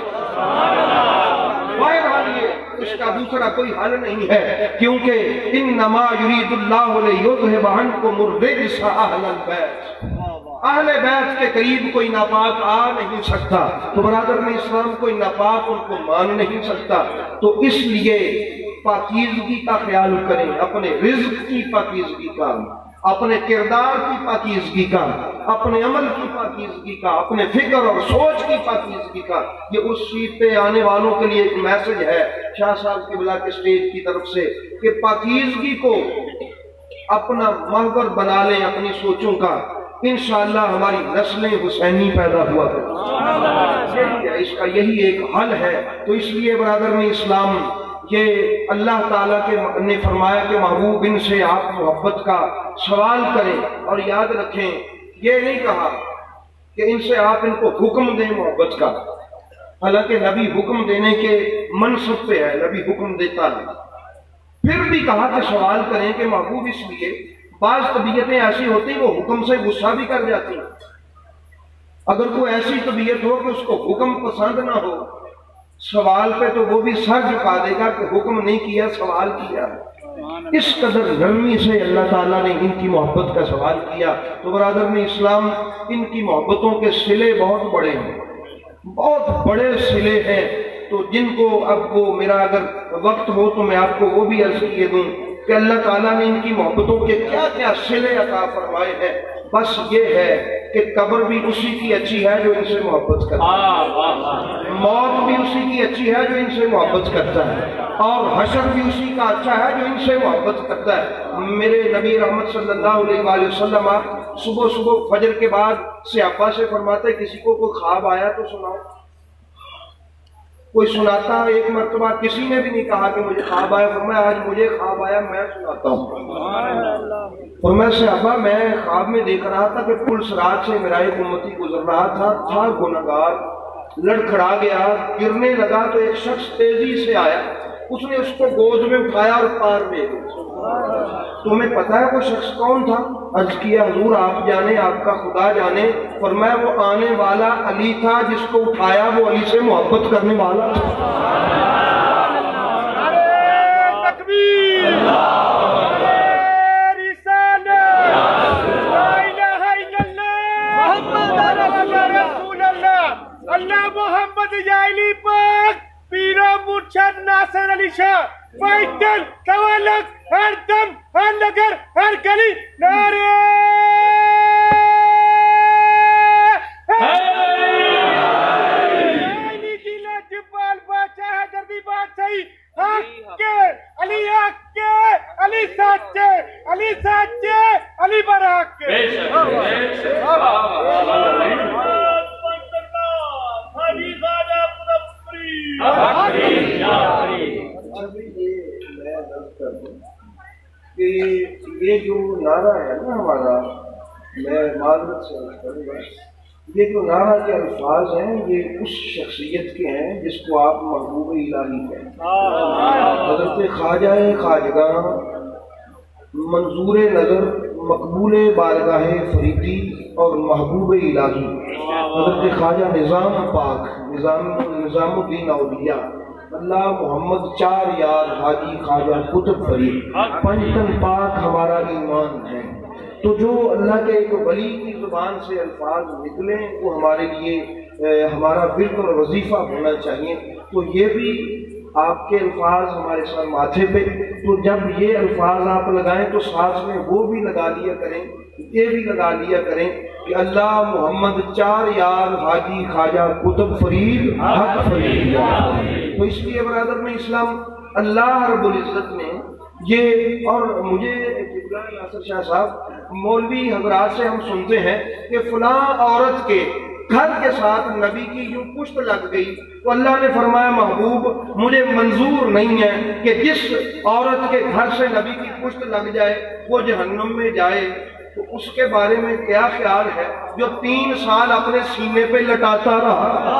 Speaker 2: بہرحال یہ اس کا دوسرا کوئی حل نہیں ہے، کیونکہ انما یرید اللہ لیذھب عنکم الرجس اہل البیت. اہل بیت کے قریب کوئی ناپاک آ نہیں سکتا، تو برادر نے اسلام کوئی ناپاک ان کو مان نہیں سکتا۔ تو اس لیے پاکیزگی کا خیال کریں، اپنے رزق کی پاکیزگی کا، اپنے کردار کی پاکیزگی کا، اپنے عمل کی پاکیزگی کا، اپنے فکر اور سوچ کی پاکیزگی کا۔ یہ اس سیٹ پہ آنے والوں کے لیے ایک میسج ہے شاہ صاحب قبلہ کے اسٹیج کی طرف سے کہ پاکیزگی کو اپنا محور بنا لیں اپنی سوچوں کا، انشاءاللہ ہماری نسلیں حسینی پیدا ہوا کریں۔ اس کا یہی ایک حل ہے۔ تو اس لیے برادر نے اسلام یہ اللہ تعالیٰ کے نے فرمایا کہ محبوب ان سے آپ محبت کا سوال کریں، اور یاد رکھیں یہ نہیں کہا کہ ان سے آپ ان کو حکم دیں محبت کا، حالانکہ نبی حکم دینے کے منصب پہ ہے، نبی حکم دیتا ہے۔ پھر بھی کہا کہ سوال کریں کہ محبوب اس لیے بعض طبیعتیں ایسی ہوتی وہ حکم سے غصہ بھی کر جاتی ہیں۔ اگر کوئی ایسی طبیعت ہو کہ اس کو حکم پسند نہ ہو، سوال پہ تو وہ بھی سر جھکا دے گا کہ حکم نہیں کیا، سوال کیا۔ اس قدر نرمی سے اللہ تعالیٰ نے ان کی محبت کا سوال کیا۔ تو برادر نے اسلام ان کی محبتوں کے صلے بہت بڑے ہیں، بہت بڑے صلے ہیں، تو جن کو اب وہ میرا اگر وقت ہو تو میں آپ کو وہ بھی عرض کیے دوں کہ اللہ تعالیٰ نے ان کی محبتوں کے کیا کیا صلے عطا فرمائے ہیں۔ بس یہ ہے کہ قبر بھی اسی کی اچھی ہے جو ان سے محبت کرتا ہے، موت بھی اسی کی اچھی ہے جو ان سے محبت کرتا ہے، اور حشر بھی اسی کا اچھا ہے جو ان سے محبت کرتا ہے۔ میرے نبی رحمت صلی اللہ علیہ وآلہ وسلم آپ صبح صبح فجر کے بعد صحابہ سے فرماتے کسی کو کوئی خواب آیا تو سناؤ۔ کوئی سناتا، ایک مرتبہ کسی نے بھی نہیں کہا کہ مجھے خواب آیا، فرمایا آج مجھے خواب آیا میں سناتا ہوں۔ فرمایا صحابہ میں خواب میں دیکھ رہا تھا کہ پل صراط سے میرا ایک امتی گزر رہا تھا، تھا گنہگار، لڑکھڑا گیا، گرنے لگا تو ایک شخص تیزی سے آیا، اس نے اس کو گود میں اٹھایا اور پار دے دیا۔ تمہیں پتہ ہے وہ شخص کون تھا؟ عرض کیا حضور آپ جانے، آپ کا خدا جانے۔ فرمایا وہ آنے والا علی تھا، جس کو اٹھایا وہ علی سے محبت کرنے والا تھا۔
Speaker 3: اللہ محمد جائلی پاک پیرو مرشد ناصر علی شاہ فائدن تولک ہر دم ہر نگر ہر گلی نعرے علی کی لاجوال بادشاہ حیدر بادشاہی حق کے علی حق کے علی سچے علی سچے علی برحق کے۔
Speaker 2: کہ یہ جو نعرہ ہے نا ہمارا، میں معذرت سے عرض کروں گا، یہ جو نعرہ کے الفاظ ہیں یہ اس شخصیت کے ہیں جس کو آپ محبوب الہی کہتے ہیں۔ حضرت خواجہ خواجگاہ، منظور نظر، مقبول بارگاہ فریدی اور محبوب الہی حضرت خواجہ نظام پاک، نظام نظام الدین اولیاء اللہ محمد چار یار حاجی خواجہ قطب فرید پنجتن پاک ہمارا ایمان ہے۔ تو جو اللہ کے ایک ولی کی زبان سے الفاظ نکلیں وہ ہمارے لیے ہمارا ورد اور وظیفہ ہونا چاہیے۔ تو یہ بھی آپ کے الفاظ ہمارے ساتھ ماتھے پہ، تو جب یہ الفاظ آپ لگائیں تو ساتھ میں وہ بھی لگا لیا کریں، یہ بھی لگا لیا کریں کہ اللہ محمد چار یار حاجی خواجہ قطب فرید حق فرید۔ تو اس لیے برادر میں اسلام اللہ رب العزت نے یہ، اور مجھے ناصر شاہ صاحب مولوی حضرات سے ہم سنتے ہیں کہ فلاں عورت کے گھر کے ساتھ نبی کی یوں پشت لگ گئی تو اللہ نے فرمایا محبوب مجھے منظور نہیں ہے کہ جس عورت کے گھر سے نبی کی پشت لگ جائے وہ جہنم میں جائے۔ تو اس کے بارے میں کیا خیال ہے جو تین سال اپنے سینے پہ لٹاتا رہا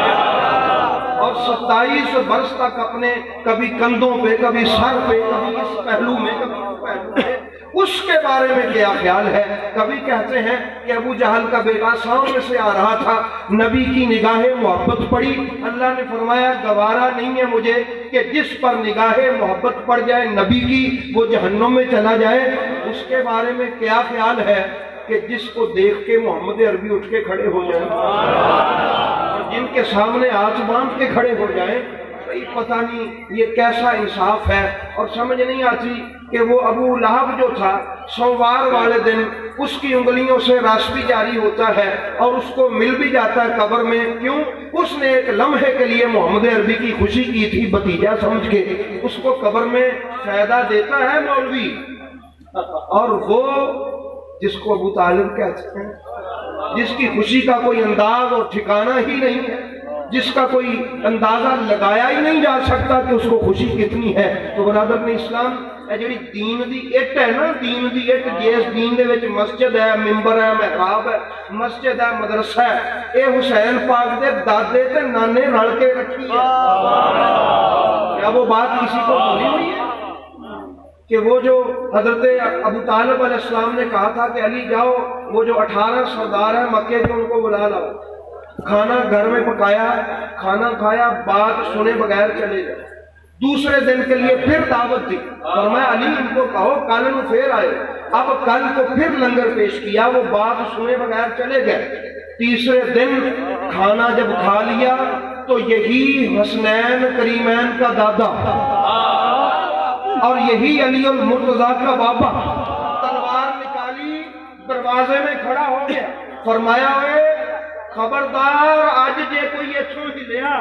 Speaker 2: اور ستائیس برس تک اپنے کبھی کندھوں پہ، کبھی سر پہ، کبھی اس پہلو میں، کبھی اس پہلو میں، اس کے بارے میں کیا خیال ہے؟ کبھی کہتے ہیں کہ ابو جہل کا بیٹا سامنے سے آ رہا تھا، نبی کی نگاہ محبت پڑی، اللہ نے فرمایا گوارا نہیں ہے مجھے کہ جس پر نگاہ محبت پڑ جائے نبی کی وہ جہنم میں چلا جائے۔ اس کے بارے میں کیا خیال ہے کہ جس کو دیکھ کے محمد عربی اٹھ کے کھڑے ہو جائیں اور جن کے سامنے ہاتھ باندھ کے کھڑے ہو جائیں. پتہ نہیں یہ کیسا انصاف ہے. اور سمجھ نہیں آتی کہ وہ ابو لہب جو تھا سوموار والے دن اس کی انگلیوں سے رس بھی جاری ہوتا ہے اور اس کو مل بھی جاتا ہے قبر میں. کیوں؟ اس نے ایک لمحے کے لیے محمد عربی کی خوشی کی تھی بھتیجا سمجھ کے. اس کو قبر میں فائدہ دیتا ہے مولوی. اور وہ جس کو ابو طالب کہتے ہیں, جس کی خوشی کا کوئی انداز اور ٹھکانہ ہی نہیں ہے, جس کا کوئی اندازہ لگایا ہی نہیں جا سکتا کہ اس کو خوشی کتنی ہے. تو برادر نے اسلام اے جڑی دین دی اٹ ہے نا, دین دی اٹ جس دین دے وچ مسجد ہے, ممبر ہے, محراب ہے, مسجد ہے, مدرسہ ہے, اے حسین پاک دے دادے تے نانے رل کے رکھی ہے. کیا وہ بات کسی کو بھولی ہوئی ہے کہ وہ جو حضرت ابو طالب علیہ السلام نے کہا تھا کہ علی جاؤ وہ جو اٹھارہ سردار ہیں مکے کے ان کو بلا لاؤ. کھانا گھر میں پکایا, کھانا کھایا, بات سنے بغیر چلے گئے. دوسرے دن کے لیے پھر دعوت دی, فرمایا علی ان کو کہو کل نو پھر آئے. اب کل کو پھر لنگر پیش کیا, وہ بات سنے بغیر چلے گئے. تیسرے دن کھانا جب کھا لیا تو یہی حسنین کریمین کا دادا اور یہی علی المرتضیٰ کا بابا تلوار نکالی, دروازے میں کھڑا ہو گیا. فرمایا اے خبردار آج جے کوئی اتھوں ہی لیا,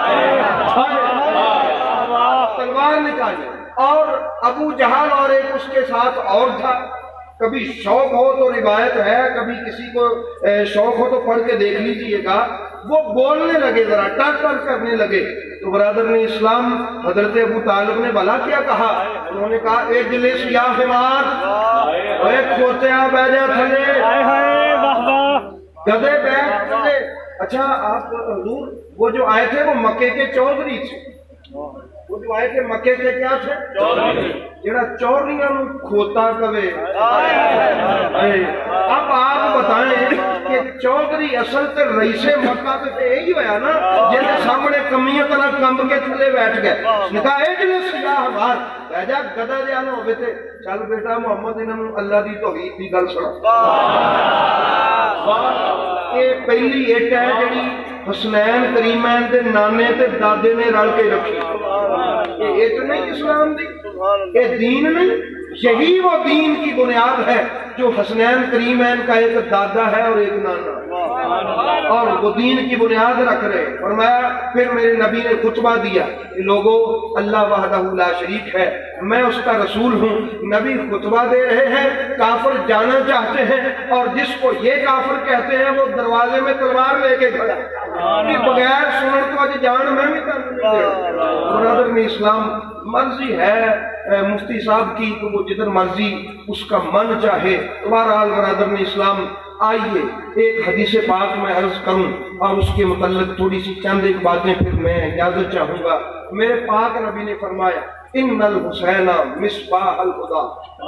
Speaker 2: تلوار نکالی. اور ابو جہل اور ایک اس کے ساتھ اور تھا. کبھی شوق ہو تو روایت ہے, کبھی کسی کو شوق ہو تو پڑھ کے دیکھ لیجئے گا, وہ بولنے لگے, ذرا ٹر ٹر کرنے لگے. تو برادر نے اسلام حضرت ابو طالب نے بھلا کیا کہا؟ انہوں نے کہا اجلس یا حمار, اے کھوتیا بیٹھ جا تھلے, گدے بیٹھ تھلے. اچھا آپ حضور وہ جو آئے تھے وہ مکے کے چودھری تھے, وہ جو آئے تھے مکے کے کیا تھے؟ جڑا چوریاں نو کھوتا کبے. اب آپ بتائیں کہ چودھری اصل تے رئیس مکہ تے یہی ہویا نا جن کے سامنے کمیاں طرح کمب کے تھلے بیٹھ گئے. نے کہا اجلس یا حمار, بیٹھ جا گدا جہا نہ ہوے تے چل بیٹا محمد انہاں نوں اللہ دی توحید دی گل سنا. یہ پہلی اٹ ہے جڑی حسنین کریمین دے نانے تے دادے نے رل کے رکھی. یہ اٹ نہیں اسلام دی, یہ دین نہیں. یہی وہ دین کی بنیاد ہے جو حسنین کریمین کا ایک دادا ہے اور ایک نانا, اور وہ دین کی بنیاد رکھ رہے. فرمایا پھر میرے نبی نے خطبہ دیا کہ لوگوں اللہ وحدہ لا شریک ہے, میں اس کا رسول ہوں. نبی خطبہ دے رہے ہیں, کافر جانا چاہتے ہیں, اور جس کو یہ کافر کہتے ہیں وہ دروازے میں تلوار لے کے کھڑا کہ بغیر سنن تو اج جان میں بھی تن نہیں دے. برادر میں اسلام مرضی ہے مفتی صاحب کی کہ وہ جدھر مرضی اس کا من چاہے. بہرحال برادر میں اسلام آئیے ایک حدیث پاک میں عرض کروں اور اس کے متعلق تھوڑی سی چند ایک باتیں پھر میں اجازت چاہوں گا. میرے پاک نبی نے فرمایا ان الحسین مصباح الہدی.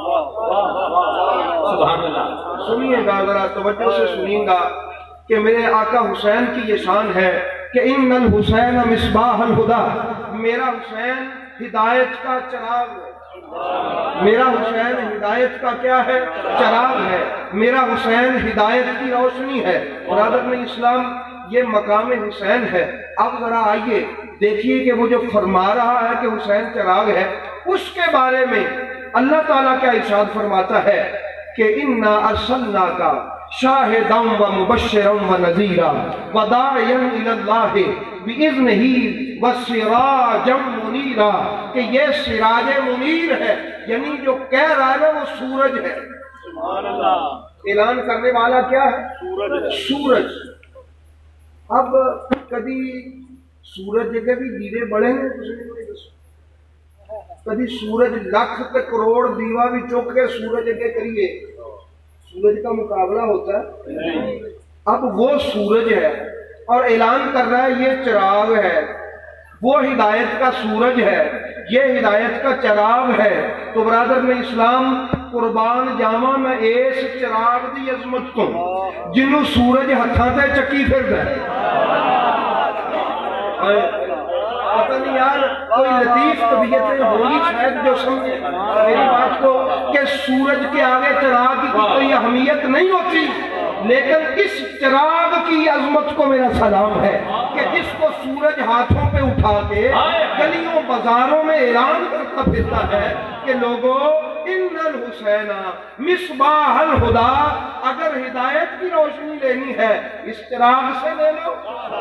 Speaker 1: سبحان اللہ.
Speaker 2: سنیے گا ذرا توجہ سے سنیے گا کہ میرے آقا حسین کی یہ شان ہے کہ ان الحسین مصباح الہدی, میرا حسین ہدایت کا چراغ ہے. میرا حسین ہدایت کا کیا ہے؟ چراغ ہے. میرا حسین ہدایت کی روشنی ہے. برادر نے اسلام یہ مقام حسین ہے. اب ذرا آئیے دیکھیے کہ وہ جو فرما رہا ہے کہ حسین چراغ ہے, اس کے بارے میں اللہ تعالیٰ کیا ارشاد فرماتا ہے کہ انا ارسلناک شاہدا و مبشرا و نذیرا وداعیا الی اللہ باذنہ وسراجا منیرا. کہ یہ سراج منیر ہے, یعنی جو کہہ رہا ہے نا وہ سورج ہے. سبحان اللہ. اعلان کرنے والا کیا ہے؟ سورج. سورج. اب کبھی سورج جگہ بھی دیوے بڑے ہیں, کبھی سورج لاکھ تے کروڑ دیوا بھی چوک کے سورج جگہ کریے, سورج کا مقابلہ ہوتا ہے. اب وہ سورج ہے اور اعلان کر رہا ہے یہ چراغ ہے, وہ ہدایت کا سورج ہے, یہ ہدایت کا چراغ ہے. تو برادر میں اسلام قربان جاواں میں اس چراغ دی عظمت کو جنوں سورج ہتھاں تے چکی پھردا ہے. پتہ نہیں یار کوئی لطیف طبیعتیں ہوں گی شاید جو سمجھے میری بات کو, کہ سورج کے آگے چراغ کی کوئی اہمیت نہیں ہوتی، لیکن اس چراغ کی عظمت کو میرا سلام ہے کہ جس کو سورج ہاتھوں پہ اٹھا کے گلیوں بازاروں میں اعلان کرتا پھرتا ہے کہ لوگوں ان الحسین مصباح الہدا، اگر ہدایت کی روشنی لینی ہے اس چراغ سے لے لو،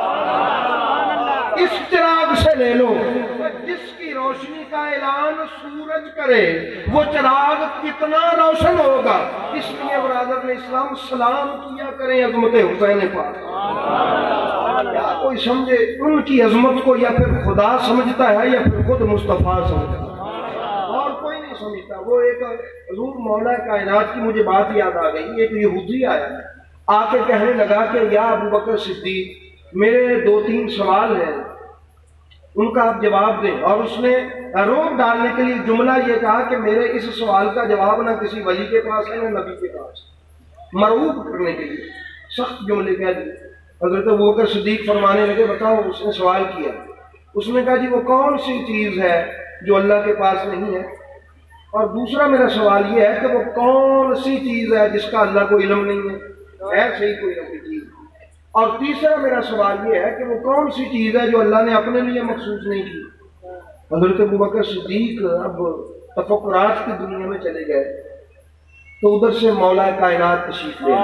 Speaker 2: اس چراغ سے لے لو۔ جس کی روشنی کا اعلان سورج کرے وہ چراغ کتنا روشن ہوگا۔ اس لیے برادر نے اسلام سلام کیا کریں عظمت حسین پاک۔ یا کوئی سمجھے ان کی عظمت کو، یا پھر خدا سمجھتا ہے یا پھر خود مصطفیٰ سمجھتا ہے، اور کوئی نہیں سمجھتا۔ وہ ایک حضور مولا کائنات کی مجھے بات یاد آ گئی، ایک یہودی آیا آ کے کہنے لگا کہ یا ابو بکر صدیق میرے دو تین سوال ہیں، ان کا آپ جواب دیں۔ اور اس نے روک ڈالنے کے لیے جملہ یہ کہا کہ میرے اس سوال کا جواب نہ کسی ولی کے پاس ہے نہ نبی کے پاس، مرعوب کرنے کے لیے سخت جملے کہہ دیے۔ حضرت ابو بکر صدیق فرمانے لگے بتاؤ، اس نے سوال کیا، اس نے کہا جی وہ کون سی چیز ہے جو اللہ کے پاس نہیں ہے، اور دوسرا میرا سوال یہ ہے کہ وہ کون سی چیز ہے جس کا اللہ کو علم نہیں ہے، ہے صحیح کوئی نہ کوئی چیز، اور تیسرا میرا سوال یہ ہے کہ وہ کون سی چیز ہے جو اللہ نے اپنے لیے مخصوص نہیں کی۔ حضرت ابو بکر صدیق اب تفکرات کی دنیا میں چلے گئے تو ادھر سے مولا کائنات تشریف لے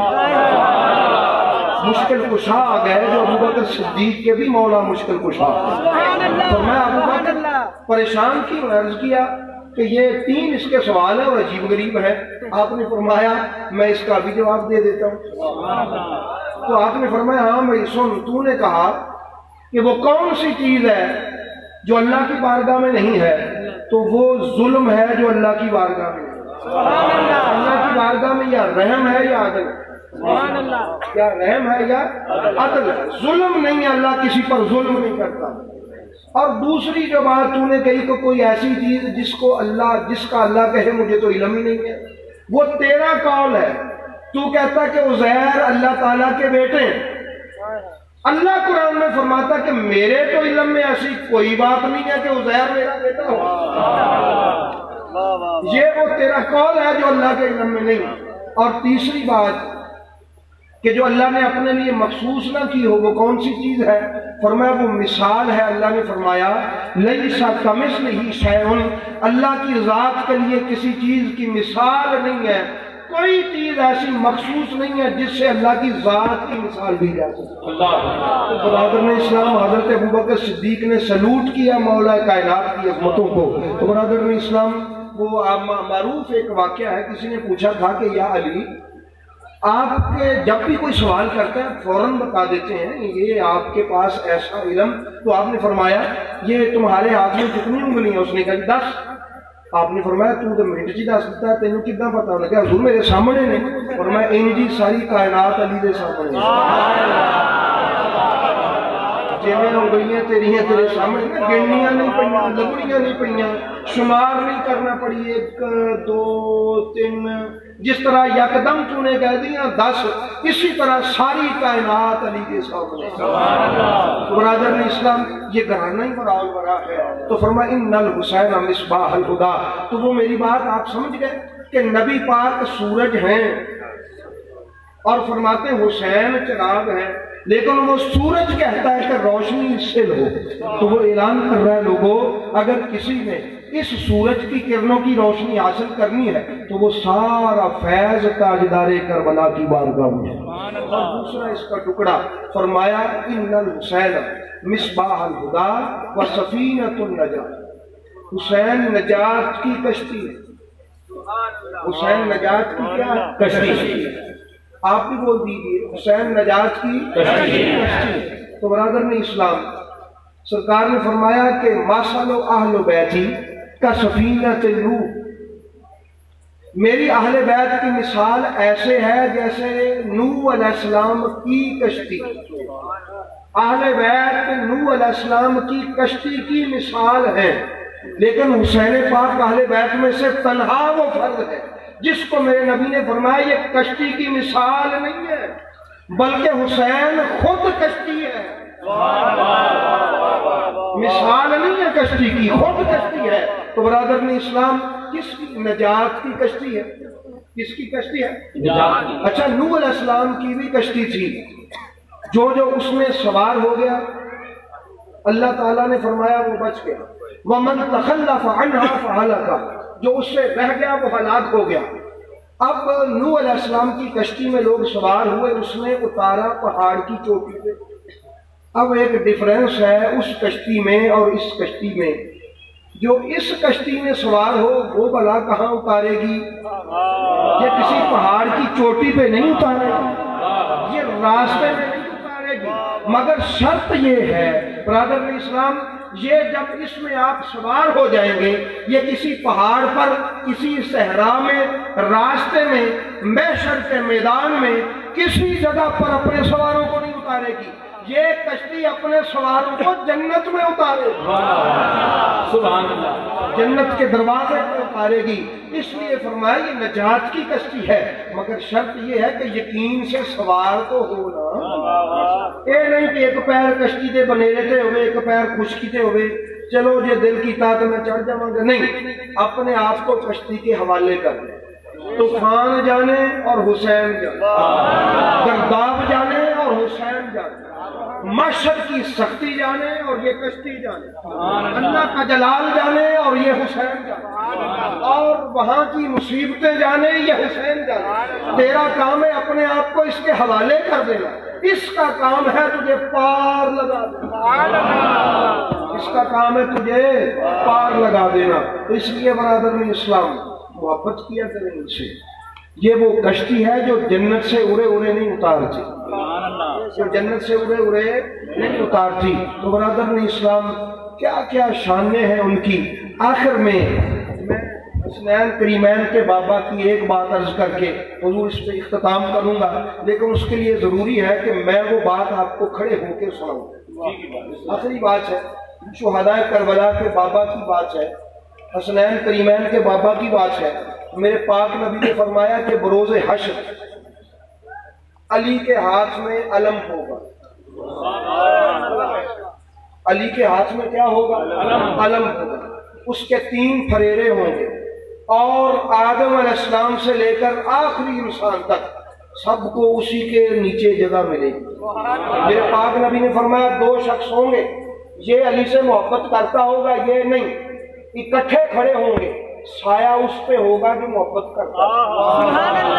Speaker 2: مشکل کشا آ گئے جو ابو بکر صدیق کے بھی مولا مشکل کشا، تو میں ابو بکر پریشان کی، عرض کیا کہ یہ تین اس کے سوال ہیں اور عجیب غریب ہے۔ آپ نے فرمایا میں اس کا بھی جواب دے دیتا ہوں۔ تو آپ نے فرمایا ہاں میں سن، تو نے کہا کہ وہ کون سی چیز ہے جو اللہ کی بارگاہ میں نہیں ہے، تو وہ ظلم ہے جو اللہ کی بارگاہ میں ہے۔ اللہ کی بارگاہ میں یا رحم ہے یا عدل ہے، یا رحم ہے یا عدل ہے، ظلم نہیں ہے، اللہ کسی پر ظلم نہیں کرتا۔ اور دوسری جو بات تو نے کہی کہ کوئی ایسی چیز جس کو اللہ جس کا اللہ کہے مجھے تو علم ہی نہیں ہے، وہ تیرا قول ہے۔ تو کہتا کہ عزیر اللہ تعالیٰ کے بیٹے ہیں، اللہ قرآن میں فرماتا کہ میرے تو علم میں ایسی کوئی بات نہیں ہے کہ عزیر میرا بیٹا ہو، یہ وہ تیرا قول ہے جو اللہ کے علم میں نہیں۔ اور تیسری بات کہ جو اللہ نے اپنے لیے مخصوص نہ کی ہو وہ کون سی چیز ہے؟ فرمایا وہ مثال ہے۔ اللہ نے فرمایا لیس کمثلہ شیء، اللہ کی ذات کے لیے کسی چیز کی مثال نہیں ہے، کوئی چیز ایسی مخصوص نہیں ہے جس سے اللہ کی ذات کی مثال دی جا سکے۔ تو برادر نے اسلام حضرت ابوبکر صدیق نے سلوٹ کیا مولا کائنات کی عظمتوں کو۔ تو برادر نے اسلام وہ معروف ایک واقعہ ہے، کسی نے پوچھا تھا کہ یا علی آپ کے جب بھی کوئی سوال کرتا ہے فوراً بتا دیتے ہیں یہ آپ کے پاس ایسا علم، تو آپ نے فرمایا یہ تمہارے ہاتھ میں کتنی انگلی ہیں؟ اس نے کہا دس۔ آپ نے فرمایا تو تو منٹ جی دس دیتا ہے، تینوں کتنا پتا ہونا؟ کہ حضور میرے سامنے نے فرمایا ان جی ساری کائنات علی دے سامنے، جیویں انگلیاں تیریاں تیرے سامنے، گننیاں نہیں پڑیاں، لگڑیاں نہیں پڑیاں، شمار نہیں کرنا پڑی ایک دو تین، جس طرح یکدم تو نے کہہ دیا دس، اسی طرح ساری کائنات علی کے سامنے۔ برادر نے اسلام یہ گھرانہ ہی بڑا بڑا ہے۔ تو فرمایا ان الحسین مصباح الہدا، تو وہ میری بات آپ سمجھ گئے کہ نبی پاک سورج ہیں اور فرماتے حسین چراغ ہیں، لیکن وہ سورج کہتا ہے کہ روشنی اس سے لو، تو وہ اعلان کر رہا ہے لوگوں اگر کسی نے اس سورج کی کرنوں کی روشنی حاصل کرنی ہے تو وہ سارا فیض تاجدار کربلا کی بارگاہ میں ہے۔ اور دوسرا اس کا ٹکڑا فرمایا ان الحسین مصباح الہدا و سفینۃ النجات، حسین نجات کی کشتی ہے، حسین نجات کی کیا کشتی ہے؟ آپ بھی بول دیجئے حسین نجات کی کشتی ہے۔ تو برادر نے اسلام سرکار نے فرمایا کہ ماسل اہل بیتی کا سفینۃ نوح، میری اہل بیت کی مثال ایسے ہے جیسے نوح علیہ السلام کی کشتی۔ اہل بیت نوح علیہ السلام کی کشتی کی مثال ہے، لیکن حسین پاک اہل بیت میں سے تنہا وہ فرد ہے جس کو میرے نبی نے فرمایا یہ کشتی کی مثال نہیں ہے بلکہ حسین خود کشتی ہے، مثال نہیں ہے کشتی کی، خود کشتی ہے۔ تو برادر نے اسلام کس کی نجات کی کشتی ہے؟ کس کی کشتی ہے؟
Speaker 1: نجات کی۔
Speaker 2: اچھا نوح علیہ السلام کی بھی کشتی تھی، جو جو اس میں سوار ہو گیا اللہ تعالیٰ نے فرمایا وہ بچ گیا، وَمَنْ تَخَلَّفَ عَنْهَا فَهَلَكَ، جو اس سے رہ گیا وہ ہلاک ہو گیا۔ اب نوح علیہ السلام کی کشتی میں لوگ سوار ہوئے، اس نے اتارا پہاڑ کی چوٹی پہ۔ اب ایک ڈیفرنس ہے اس کشتی میں اور اس کشتی میں، جو اس کشتی میں سوار ہو وہ بلا کہاں اتارے گی؟ یہ کسی پہاڑ کی چوٹی پہ نہیں اتارے گی، یہ راستے میں نہیں اتارے گی، مگر شرط یہ ہے برادر اسلام، یہ جب اس میں آپ سوار ہو جائیں گے، یہ کسی پہاڑ پر، کسی صحرا میں، راستے میں، محشر کے میدان میں کسی جگہ پر اپنے سواروں کو نہیں اتارے گی، یہ کشتی اپنے سواروں کو جنت میں اتارے گی،
Speaker 1: سبحان اللہ،
Speaker 2: جنت کے دروازے پہ اتارے گی۔ اس لیے فرمایا یہ نجات کی کشتی ہے، مگر شرط یہ ہے کہ یقین سے سوار تو ہونا، یہ نہیں کہ ایک پیر کشتی دے بنیرے تے ہوئے، ایک پیر خشکی تے ہوئے، چلو جے دل کی طاقت میں چڑھ جاؤں گا، نہیں، اپنے آپ کو کشتی کے حوالے کر دیں، طوفان جانے اور حسین جانے، گرداب جانے اور حسین جانے، محشر کی سختی جانے اور یہ کشتی جانے، اللہ کا جلال جانے اور یہ حسین جانے، اور وہاں کی مصیبتیں جانے یہ حسین جانے۔ تیرا کام ہے اپنے آپ کو اس کے حوالے کر دینا، اس کا کام ہے تجھے پار لگا دینا، اس کا کام ہے تجھے پار لگا دینا۔ تو اس لیے برادر اسلام محبت کیا کریں ان سے، یہ وہ کشتی ہے جو جنت سے اڑے اڑے نہیں اتارتی، جو جنت سے اڑے اڑے نہیں اتارتی۔ تو برادر اسلام کیا کیا شانیں ہیں ان کی۔ آخر میں میں حسنین کریمین کے بابا کی ایک بات عرض کر کے حضور اس پہ اختتام کروں گا، لیکن اس کے لیے ضروری ہے کہ میں وہ بات آپ کو کھڑے ہو کے سناؤں۔ آخری بات ہے، شہدائے کربلا کے بابا کی بات ہے، حسنین کریمین کے بابا کی بات ہے۔ میرے پاک نبی نے فرمایا کہ بروز حشر علی کے ہاتھ میں علم ہوگا، علی کے ہاتھ میں کیا ہوگا؟ علم ہوگا، اس کے تین پھریرے ہوں گے، اور آدم علیہ السلام سے لے کر آخری انسان تک سب کو اسی کے نیچے جگہ ملے گی۔ میرے پاک نبی نے فرمایا دو شخص ہوں گے، یہ علی سے محبت کرتا ہوگا، یہ نہیں، اکٹھے کھڑے ہوں گے، سایہ اس پہ ہوگا جو محبت کرتا ہے،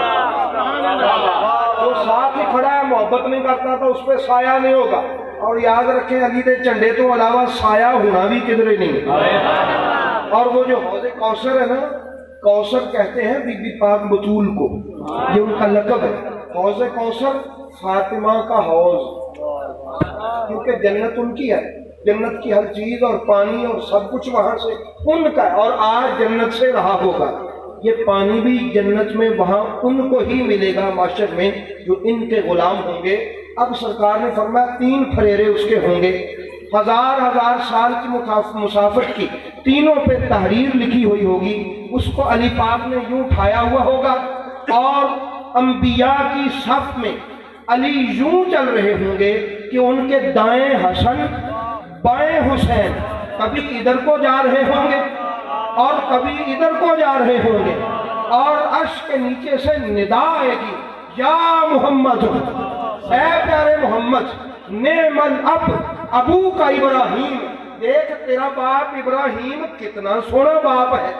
Speaker 2: جو ساتھ ہی کھڑا ہے محبت نہیں کرتا تو اس پہ سایہ نہیں ہوگا۔ اور یاد رکھیں علی دے جھنڈے تو علاوہ سایہ ہونا بھی کدھر نہیں۔ اور وہ جو حوض کوثر ہے نا، کوثر کہتے ہیں بی بی پاک بطول کو، یہ ان کا لقب ہے، حوض کوثر فاطمہ کا حوض، کیونکہ جنت ان کی ہے، جنت کی ہر چیز اور پانی اور سب کچھ وہاں سے ان کا ہے، اور آج جنت سے رہا ہوگا، یہ پانی بھی جنت میں وہاں ان کو ہی ملے گا معاشر میں جو ان کے غلام ہوں گے۔ اب سرکار نے فرمایا تین پھریرے اس کے ہوں گے، ہزار ہزار سال کی مسافت کی تینوں پہ تحریر لکھی ہوئی ہوگی، اس کو علی پاک نے یوں اٹھایا ہوا ہوگا، اور انبیاء کی صف میں علی یوں چل رہے ہوں گے کہ ان کے دائیں حسن بائیں حسین، کبھی ادھر کو جا رہے ہوں گے اور کبھی ادھر کو جا رہے ہوں گے، اور عرش کے نیچے سے ندا آئے گی، یا محمد، اے پیارے محمد، نعم الاب ابو کا ابراہیم، دیکھ تیرا باپ ابراہیم کتنا سونا باپ ہے،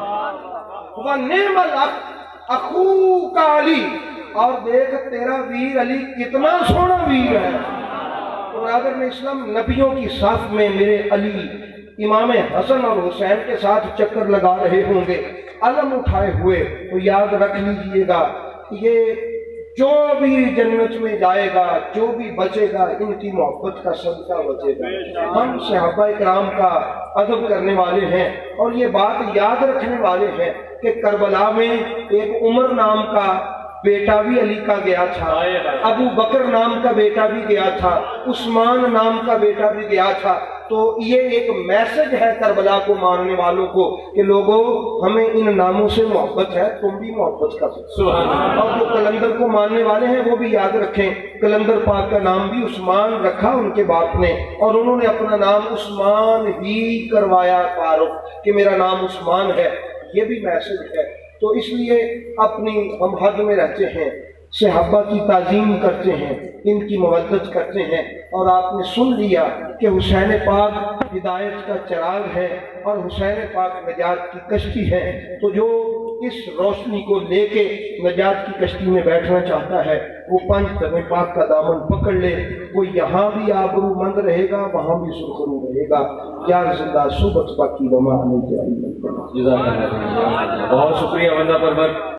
Speaker 2: وَنِعْمَ الْأَخُ اخو کا علی، اور دیکھ تیرا ویر علی کتنا سونا ویر ہے۔ برادر میں اسلام نبیوں کی صف میں میرے علی امام حسن اور حسین کے ساتھ چکر لگا رہے ہوں گے علم اٹھائے ہوئے، تو یاد رکھ لیجئے گا یہ جو بھی جنت میں جائے گا، جو بھی بچے گا، ان کی محبت کا صدقہ بچے گا۔ ہم صحابہ کرام کا ادب کرنے والے ہیں اور یہ بات یاد رکھنے والے ہیں کہ کربلا میں ایک عمر نام کا بیٹا بھی علی کا گیا تھا، ابو بکر نام کا بیٹا بھی گیا تھا، عثمان نام کا بیٹا بھی گیا تھا۔ تو یہ ایک میسج ہے کربلا کو ماننے والوں کو کہ لوگوں ہمیں ان ناموں سے محبت ہے، تم بھی محبت کرو۔ اور جو کلندر کو ماننے والے ہیں وہ بھی یاد رکھیں، کلندر پاک کا نام بھی عثمان رکھا ان کے باپ نے، اور انہوں نے اپنا نام عثمان ہی کروایا تعارف کہ میرا نام عثمان ہے۔ یہ بھی میسج ہے۔ تو اس لیے اپنی ہم حد میں رہتے ہیں، صحابہ کی تعظیم کرتے ہیں، ان کی مودت کرتے ہیں، اور آپ نے سن لیا کہ حسین پاک ہدایت کا چراغ ہے اور حسین پاک نجات کی کشتی ہے۔ تو جو اس روشنی کو لے کے نجات کی کشتی میں بیٹھنا چاہتا ہے وہ پنج دم پاک کا دامن پکڑ لے، وہ یہاں بھی آبرو مند رہے گا، وہاں بھی سرخرو رہے گا۔ یار زندہ صحبت باقی وما علیہ۔
Speaker 1: بہت شکریہ بندہ پرور۔